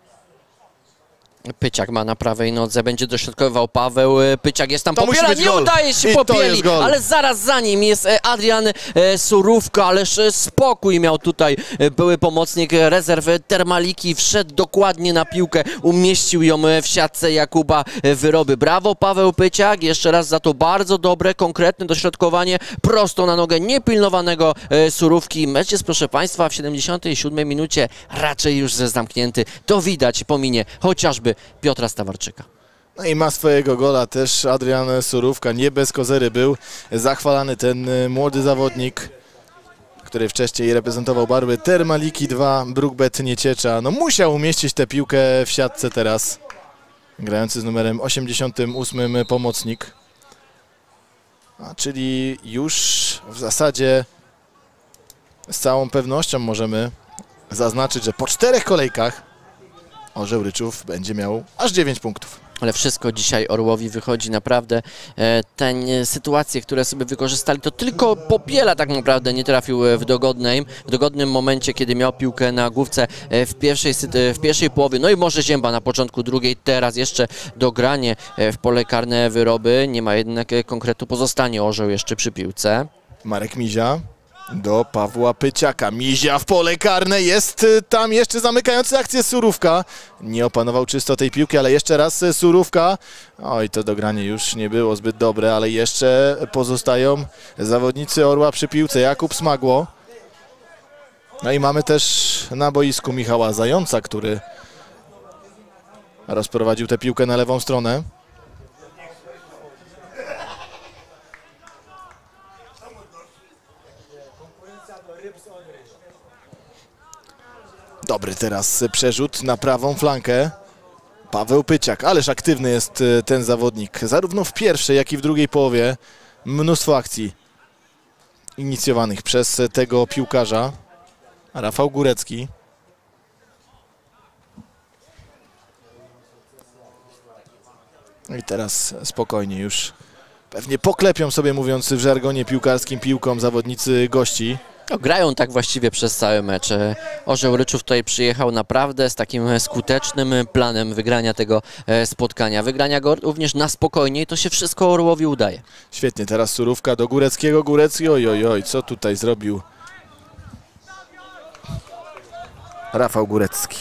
Pyciak ma na prawej nodze, będzie dośrodkowywał Paweł. Pyciak jest tam, To musi Popiela, być nie gol. udaje się I to Popieli, jest gol. ale zaraz za nim jest Adrian Surówka, ależ spokój miał tutaj były pomocnik rezerw Termaliki, wszedł dokładnie na piłkę, umieścił ją w siatce Jakuba Wyroby. Brawo Paweł Pyciak, jeszcze raz za to bardzo dobre, konkretne dośrodkowanie, prosto na nogę niepilnowanego Surówki. Mecz jest, proszę Państwa, w 77 minucie raczej już zamknięty. To widać po minie chociażby Piotra Stawarczyka. No i ma swojego gola też Adrian Surówka. Nie bez kozery był zachwalany ten młody zawodnik, który wcześniej reprezentował barwy Termaliki 2, Brookbet Nieciecza. No musiał umieścić tę piłkę w siatce teraz. Grający z numerem 88 pomocnik. Czyli już w zasadzie z całą pewnością możemy zaznaczyć, że po 4 kolejkach Orzeł Ryczów będzie miał aż 9 punktów. Ale wszystko dzisiaj Orłowi wychodzi naprawdę. Te sytuacje, które sobie wykorzystali, to tylko Popiela tak naprawdę nie trafił w dogodnym momencie, kiedy miał piłkę na główce w pierwszej połowie. No i może Zięba na początku drugiej, teraz jeszcze dogranie w pole karne Wyroby. Nie ma jednak konkretu, pozostanie Orzeł jeszcze przy piłce. Marek Mizia do Pawła Pyciaka. Mizia w pole karne, jest tam jeszcze zamykający akcję Surówka. Nie opanował czysto tej piłki, ale jeszcze raz Surówka. Oj, to dogranie już nie było zbyt dobre, ale jeszcze pozostają zawodnicy Orła przy piłce. Jakub Smagło. No i mamy też na boisku Michała Zająca, który rozprowadził tę piłkę na lewą stronę. Dobry teraz przerzut na prawą flankę. Paweł Pyciak, ależ aktywny jest ten zawodnik. Zarówno w pierwszej, jak i w drugiej połowie mnóstwo akcji inicjowanych przez tego piłkarza. Rafał Górecki. No i teraz spokojnie już pewnie poklepią sobie, mówiąc w żargonie piłkarskim, piłką zawodnicy gości. No, grają tak właściwie przez cały mecz. Orzeł Ryczów tutaj przyjechał naprawdę z takim skutecznym planem wygrania tego spotkania. Wygrania go również na spokojnie i to się wszystko Orłowi udaje. Świetnie, teraz Surówka do Góreckiego. Górecki, oj, co tutaj zrobił Rafał Górecki.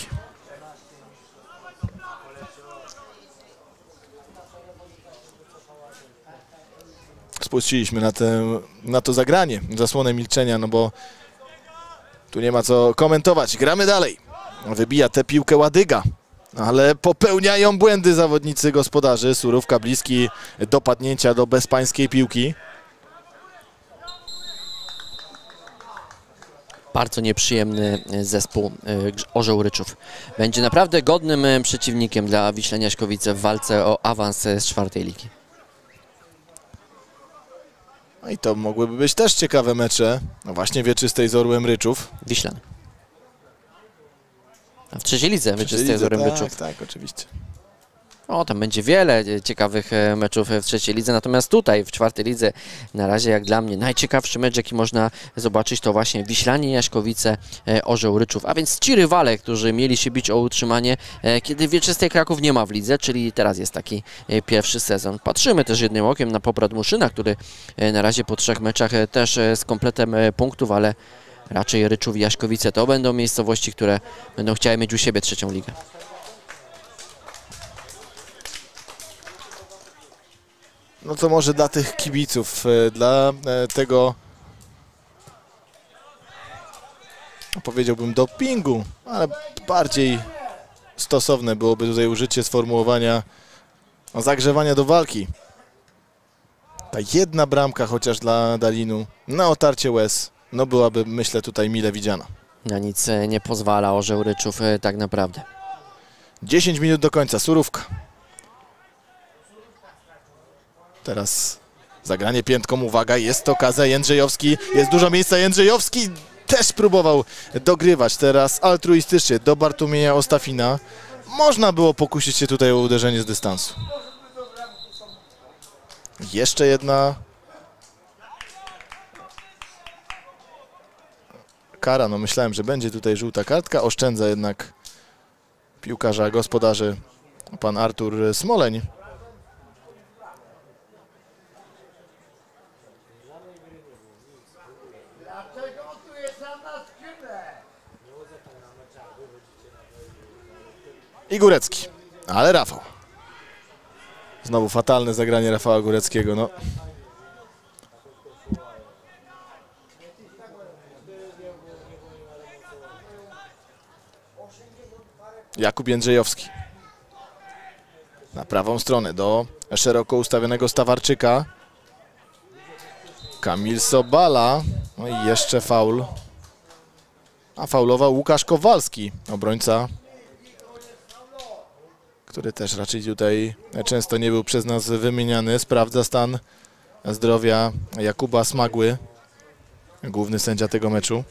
Spuściliśmy na to zagranie, zasłonę milczenia, no bo tu nie ma co komentować. Gramy dalej. Wybija tę piłkę Ładyga, ale popełniają błędy zawodnicy gospodarzy. Surówka bliski dopadnięcia do bezpańskiej piłki. Bardzo nieprzyjemny zespół Orzeł Ryczów. Będzie naprawdę godnym przeciwnikiem dla Wiślania Jaśkowice w walce o awans z 4. ligi. No i to mogłyby być też ciekawe mecze. No właśnie Wieczystej z Orłem Ryczów. Wiślan. A w 3. lidze Wieczystej z Orłem Ryczów. Tak, oczywiście. O, tam będzie wiele ciekawych meczów w 3. lidze, natomiast tutaj w 4. lidze na razie jak dla mnie najciekawszy mecz, jaki można zobaczyć, to właśnie Wiślanie Jaśkowice, Orzeł Ryczów, a więc ci rywale, którzy mieli się bić o utrzymanie, kiedy Wieczystej Kraków nie ma w lidze, czyli teraz jest taki pierwszy sezon. Patrzymy też jednym okiem na Poprad Muszyna, który na razie po 3 meczach też z kompletem punktów, ale raczej Ryczów i Jaśkowice to będą miejscowości, które będą chciały mieć u siebie 3. ligę. No to może dla tych kibiców, dla tego, powiedziałbym, dopingu, ale bardziej stosowne byłoby tutaj użycie sformułowania zagrzewania do walki. Ta jedna bramka chociaż dla Dalinu na otarcie łez, no byłaby, myślę, tutaj mile widziana. Na nic nie pozwala Orzeł Ryczów tak naprawdę. 10 minut do końca, surówka. Teraz zagranie piętką, uwaga, jest okazja, Jędrzejowski, jest dużo miejsca, Jędrzejowski też próbował dogrywać teraz altruistycznie do Bartłomieja Ostafina. Można było pokusić się tutaj o uderzenie z dystansu. Jeszcze jedna kara, no myślałem, że będzie tutaj żółta kartka, oszczędza jednak piłkarza gospodarzy pan Artur Smoleń. I Górecki, ale Rafał. Znowu fatalne zagranie Rafała Góreckiego. No. Jakub Jędrzejowski. Na prawą stronę do szeroko ustawionego Stawarczyka. Kamil Sobala. No i jeszcze faul. A faulował Łukasz Kowalski, obrońca, który też raczej tutaj często nie był przez nas wymieniany. Sprawdza stan zdrowia Jakuba Smagły, główny sędzia tego meczu.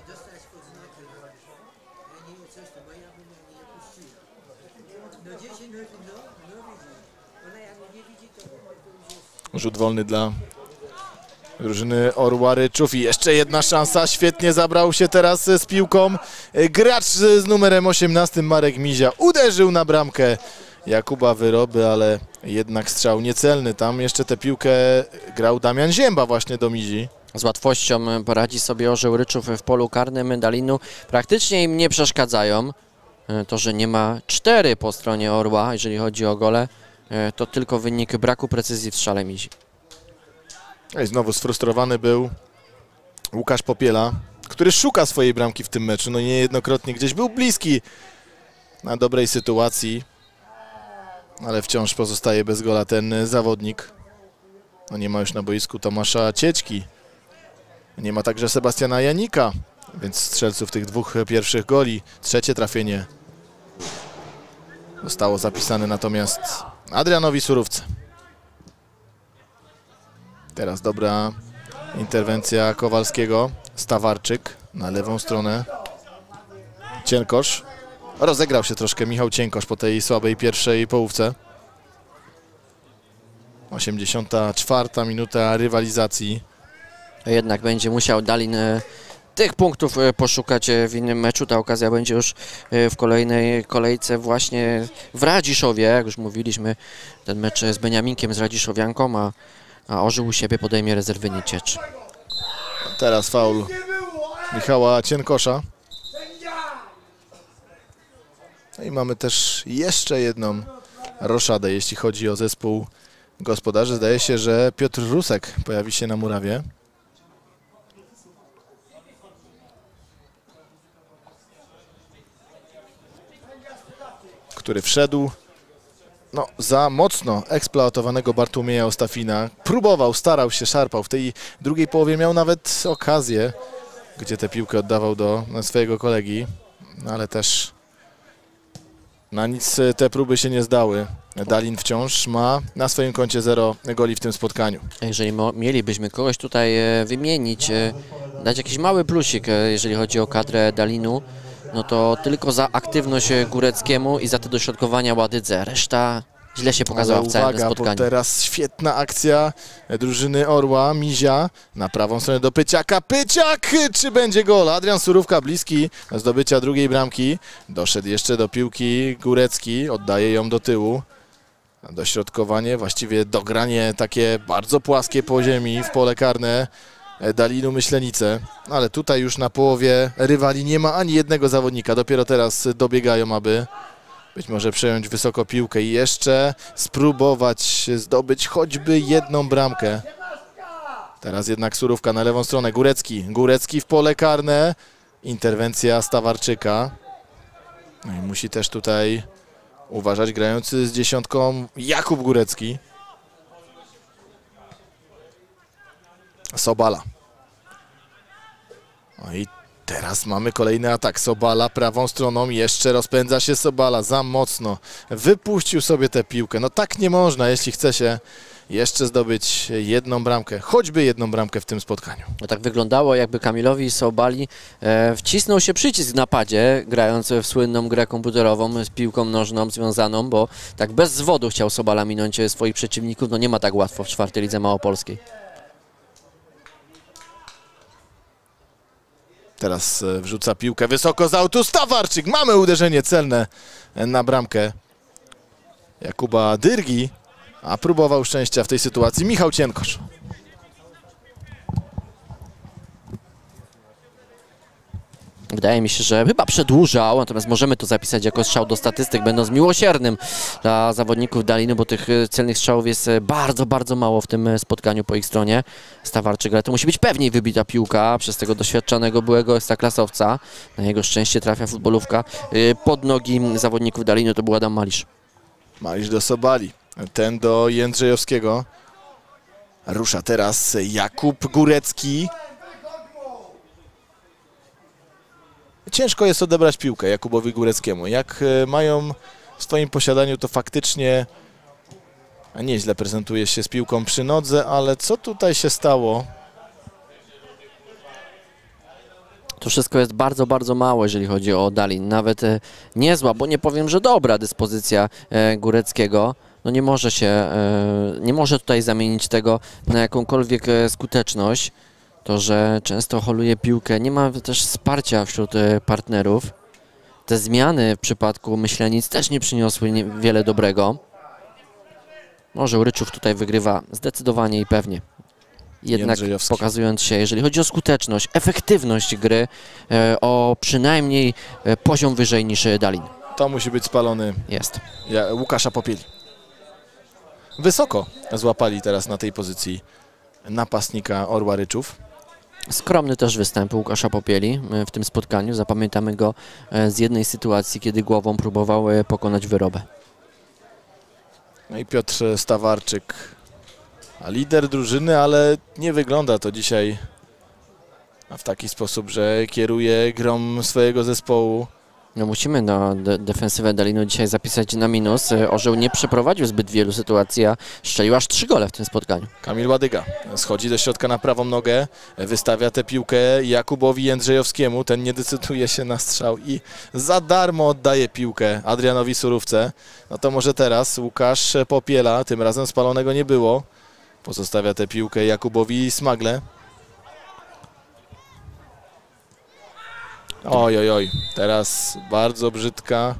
Rzut wolny dla drużyny Orła Ryczów i jeszcze jedna szansa. Świetnie zabrał się teraz z piłką gracz z numerem 18 Marek Mizia. Uderzył na bramkę Jakuba Wyroby, ale jednak strzał niecelny. Tam jeszcze tę piłkę grał Damian Zięba właśnie do Mizi. Z łatwością poradzi sobie Orzeł Ryczów w polu karnym Dalinu. Praktycznie im nie przeszkadzają. To, że nie ma 4 po stronie Orła, jeżeli chodzi o gole, to tylko wynik braku precyzji w strzale Mizi. I znowu sfrustrowany był Łukasz Popiela, który szuka swojej bramki w tym meczu. No niejednokrotnie gdzieś był bliski na dobrej sytuacji, ale wciąż pozostaje bez gola ten zawodnik. No nie ma już na boisku Tomasza Ciećki. Nie ma także Sebastiana Janika, więc strzelców tych 2 pierwszych goli. 3. trafienie zostało zapisane natomiast Adrianowi Surówce. Teraz dobra interwencja Kowalskiego. Stawarczyk na lewą stronę. Cienkosz. Rozegrał się troszkę Michał Cienkosz po tej słabej pierwszej połówce. 84. minuta rywalizacji. Jednak będzie musiał Dalin tych punktów poszukać w innym meczu. Ta okazja będzie już w kolejnej kolejce właśnie w Radziszowie. Jak już mówiliśmy, ten mecz z Beniaminkiem, z Radziszowianką, a Orzeł u siebie podejmie rezerwy Nieciecz. Teraz faul Michała Cienkosza. No i mamy też jeszcze jedną roszadę, jeśli chodzi o zespół gospodarzy. Zdaje się, że Piotr Rusek pojawi się na murawie. Który wszedł za mocno eksploatowanego Bartłomieja Ostafina. Próbował, starał się, szarpał. W tej drugiej połowie miał nawet okazję gdzie tę piłkę oddawał do swojego kolegi, no ale też na nic te próby się nie zdały. Dalin wciąż ma na swoim koncie 0 goli w tym spotkaniu. Jeżeli mielibyśmy kogoś tutaj wymienić, dać jakiś mały plusik, jeżeli chodzi o kadrę Dalinu, no to tylko za aktywność Góreckiemu i za te dośrodkowania Ładydze. Reszta źle się pokazała w całym tym Uwaga, bo spotkaniu. teraz świetna akcja drużyny Orła, Mizia na prawą stronę do Pyciaka. Pyciak! Czy będzie gol? Adrian Surówka bliski zdobycia drugiej bramki. Doszedł jeszcze do piłki Górecki, oddaje ją do tyłu. Dośrodkowanie, właściwie dogranie takie bardzo płaskie po ziemi w pole karne Dalinu Myślenice. Ale tutaj już na połowie rywali nie ma ani jednego zawodnika. Dopiero teraz dobiegają, aby być może przejąć wysoko piłkę i jeszcze spróbować zdobyć choćby jedną bramkę. Teraz jednak Surówka na lewą stronę. Górecki w pole karne. Interwencja Stawarczyka. No i musi też tutaj uważać grający z dziesiątką Jakub Górecki. Sobala. No i teraz mamy kolejny atak. Sobala prawą stroną. Jeszcze rozpędza się Sobala za mocno. Wypuścił sobie tę piłkę. No tak nie można, jeśli chce się jeszcze zdobyć jedną bramkę. Choćby jedną bramkę w tym spotkaniu. No tak wyglądało, jakby Kamilowi Sobali wcisnął się przycisk w napadzie, grając w słynną grę komputerową z piłką nożną związaną, bo tak bez zwodu chciał Sobala minąć swoich przeciwników. No nie ma tak łatwo w 4. lidze małopolskiej. Teraz wrzuca piłkę wysoko z autu Stawarczyk. Mamy uderzenie celne na bramkę Jakuba Dyrgi, a próbował szczęścia w tej sytuacji Michał Cienkosz. Wydaje mi się, że chyba przedłużał, natomiast możemy to zapisać jako strzał do statystyk, będąc miłosiernym dla zawodników Dalinu, bo tych celnych strzałów jest bardzo, bardzo mało w tym spotkaniu po ich stronie. Stawarczyk, ale to musi być pewniej wybita piłka przez tego doświadczonego byłego ekstraklasowca. Na jego szczęście trafia futbolówka pod nogi zawodników Dalinu, to był Adam Malisz. Malisz do Sobali, ten do Jędrzejowskiego. Rusza teraz Jakub Górecki. Ciężko jest odebrać piłkę Jakubowi Góreckiemu. Jak mają w swoim posiadaniu, to faktycznie nieźle prezentuje się z piłką przy nodze, ale co tutaj się stało? To wszystko jest bardzo, bardzo mało, jeżeli chodzi o Dalin. Nawet niezła, bo nie powiem, że dobra dyspozycja Góreckiego. No nie może tutaj zamienić tego na jakąkolwiek skuteczność. To, że często holuje piłkę, nie ma też wsparcia wśród partnerów. Te zmiany w przypadku Myślenic też nie przyniosły wiele dobrego. Może Ryczów tutaj wygrywa zdecydowanie i pewnie. Jednak pokazując się, jeżeli chodzi o skuteczność, efektywność gry, o przynajmniej poziom wyżej niż Dalin. To musi być spalony Jest. Łukasza Popieli. Wysoko złapali teraz na tej pozycji napastnika Orła Ryczów. Skromny też występ Łukasza Popieli w tym spotkaniu. Zapamiętamy go z jednej sytuacji, kiedy głową próbował pokonać wyrobę. No i Piotr Stawarczyk, lider drużyny, ale nie wygląda to dzisiaj w taki sposób, że kieruje grą swojego zespołu. No musimy na defensywę Dalinu dzisiaj zapisać na minus. Orzeł nie przeprowadził zbyt wielu sytuacji, a strzelił aż 3 gole w tym spotkaniu. Kamil Ładyga schodzi do środka na prawą nogę, wystawia tę piłkę Jakubowi Jędrzejowskiemu. Ten nie decyduje się na strzał i za darmo oddaje piłkę Adrianowi Surówce. No to może teraz Łukasz Popiela, tym razem spalonego nie było. Pozostawia tę piłkę Jakubowi Smagle. Oj, oj, oj, teraz bardzo brzydka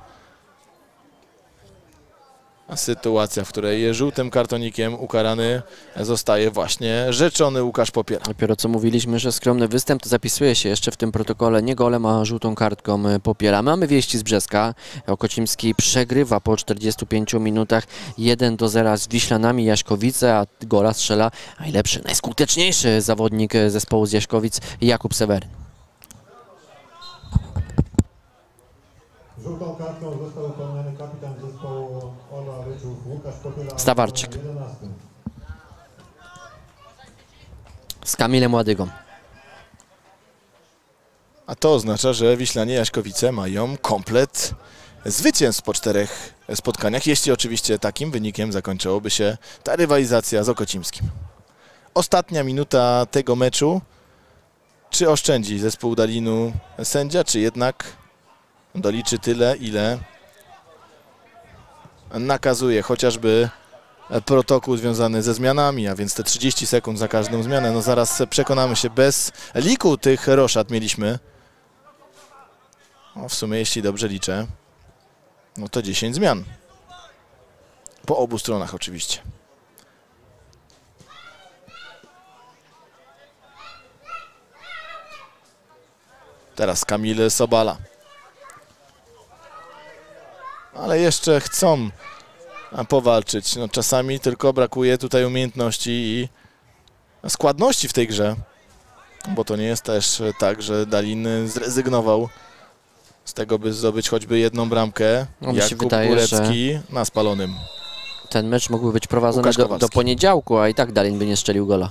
sytuacja, w której żółtym kartonikiem ukarany zostaje właśnie rzeczony Łukasz Popiela. Dopiero co mówiliśmy, że skromny występ, to zapisuje się jeszcze w tym protokole nie golem, a żółtą kartką Popiela. Mamy wieści z Brzeska. Okocimski przegrywa po 45 minutach 1-0 z Wiślanami Jaśkowice, a gola strzela najlepszy, najskuteczniejszy zawodnik zespołu z Jaśkowic Jakub Seweryn. Żółtą kartą został upomniany kapitan zespołu Orła Ryczów Łukasz Popiela. Stawarczyk. 11. Z Kamilem Ładygą. A to oznacza, że Wiślanie Jaśkowice mają komplet zwycięstw po 4 spotkaniach, jeśli oczywiście takim wynikiem zakończyłoby się ta rywalizacja z Okocimskim. Ostatnia minuta tego meczu. Czy oszczędzi zespół Dalinu sędzia, czy jednak doliczy tyle, ile nakazuje chociażby protokół związany ze zmianami, a więc te 30 sekund za każdą zmianę. No zaraz przekonamy się, bez liku tych roszad mieliśmy. No w sumie, jeśli dobrze liczę, no to 10 zmian. Po obu stronach oczywiście. Teraz Kamil Sobala. Ale jeszcze chcą powalczyć. No, czasami tylko brakuje tutaj umiejętności i składności w tej grze. Bo to nie jest też tak, że Dalin zrezygnował z tego, by zdobyć choćby jedną bramkę. No, mi się Jakub wydaje, Górecki na spalonym. Ten mecz mógłby być prowadzony do poniedziałku, a i tak Dalin by nie strzelił gola.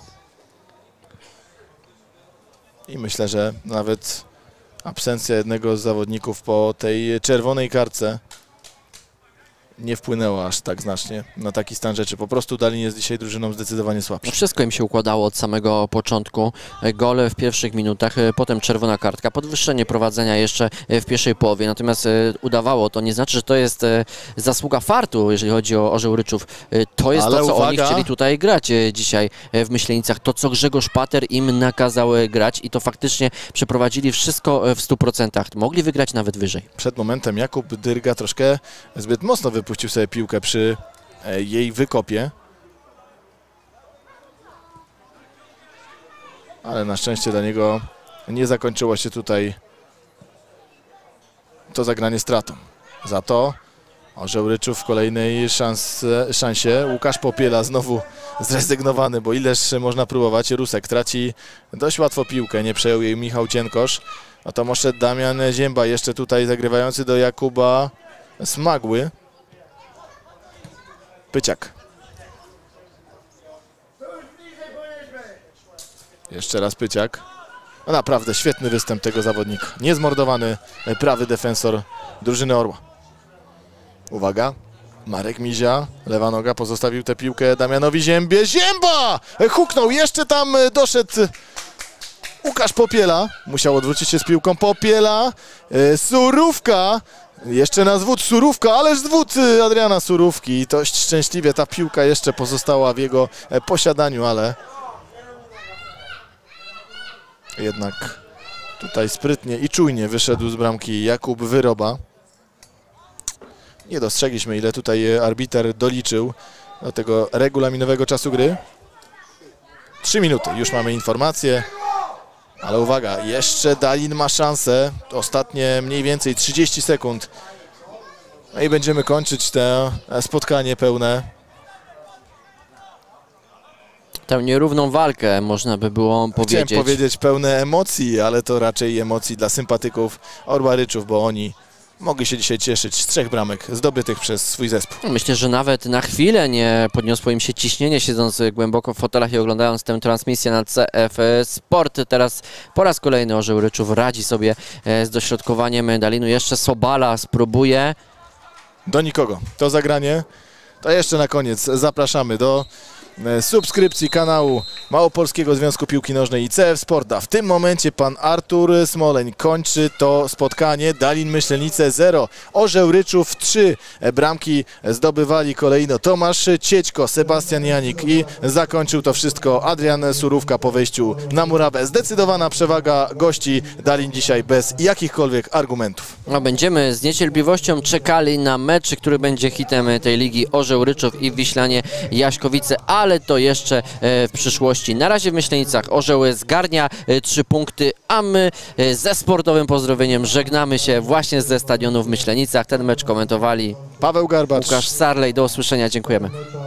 I myślę, że nawet absencja jednego z zawodników po tej czerwonej kartce nie wpłynęła aż tak znacznie na taki stan rzeczy. Po prostu Dalin jest dzisiaj drużyną zdecydowanie słabszą. Wszystko im się układało od samego początku. Gole w pierwszych minutach, potem czerwona kartka, podwyższenie prowadzenia jeszcze w pierwszej połowie. Natomiast udawało to. Nie znaczy, że to jest zasługa fartu, jeżeli chodzi o Orzeł Ryczów. To jest Ale to, co uwaga, oni chcieli tutaj grać dzisiaj w Myślenicach. To, co Grzegorz Pater im nakazał grać i to faktycznie przeprowadzili wszystko w 100%. Mogli wygrać nawet wyżej. Przed momentem Jakub Dyrga troszkę zbyt mocno wypuścił sobie piłkę przy jej wykopie. Ale na szczęście dla niego nie zakończyło się tutaj to zagranie stratą. Za to Orzeł Ryczów w kolejnej szansie. Łukasz Popiela znowu zrezygnowany, bo ileż można próbować. Rusek traci dość łatwo piłkę, nie przejął jej Michał Cienkosz. A to może Damian Zięba jeszcze tutaj zagrywający do Jakuba Smagły. Pyciak. Jeszcze raz Pyciak. No naprawdę świetny występ tego zawodnika. Niezmordowany prawy defensor drużyny Orła. Uwaga. Marek Mizia, lewa noga, pozostawił tę piłkę Damianowi Ziębie. Zięba! Huknął, jeszcze tam doszedł Łukasz Popiela. Musiał odwrócić się z piłką. Popiela, Surówka. Jeszcze na zwód Surówka, ależ zwód Adriana Surówki. Dość szczęśliwie ta piłka jeszcze pozostała w jego posiadaniu, ale jednak tutaj sprytnie i czujnie wyszedł z bramki Jakub Wyroba. Nie dostrzegliśmy, ile tutaj arbiter doliczył do tego regulaminowego czasu gry. 3 minuty, już mamy informację. Ale uwaga, jeszcze Dalin ma szansę. Ostatnie mniej więcej 30 sekund. No i będziemy kończyć to spotkanie pełne. Tę nierówną walkę, można by było powiedzieć. Chciałem powiedzieć pełne emocji, ale to raczej emocji dla sympatyków Orła Ryczów, bo oni mogli się dzisiaj cieszyć z 3 bramek zdobytych przez swój zespół. Myślę, że nawet na chwilę nie podniosło im się ciśnienie, siedząc głęboko w fotelach i oglądając tę transmisję na CF Sport. Teraz po raz kolejny Orzeł Ryczów radzi sobie z dośrodkowaniem Dalinu. Jeszcze Sobala spróbuje. Do nikogo. To zagranie. To jeszcze na koniec zapraszamy do subskrypcji kanału Małopolskiego Związku Piłki Nożnej i CF Sport. A w tym momencie pan Artur Smoleń kończy to spotkanie. Dalin Myślenice 0, Orzeł Ryczów 3. Bramki zdobywali kolejno Tomasz Ciećko, Sebastian Janik i zakończył to wszystko Adrian Surówka po wejściu na murawę. Zdecydowana przewaga gości. Dalin dzisiaj bez jakichkolwiek argumentów. No, będziemy z niecierpliwością czekali na mecz, który będzie hitem tej ligi. Orzeł Ryczów i Wiślanie Jaśkowice, ale to jeszcze w przyszłości. Na razie w Myślenicach Orzeł zgarnia 3 punkty, a my ze sportowym pozdrowieniem żegnamy się właśnie ze stadionu w Myślenicach. Ten mecz komentowali Paweł Garbacz, Łukasz Sarlej. Do usłyszenia, dziękujemy.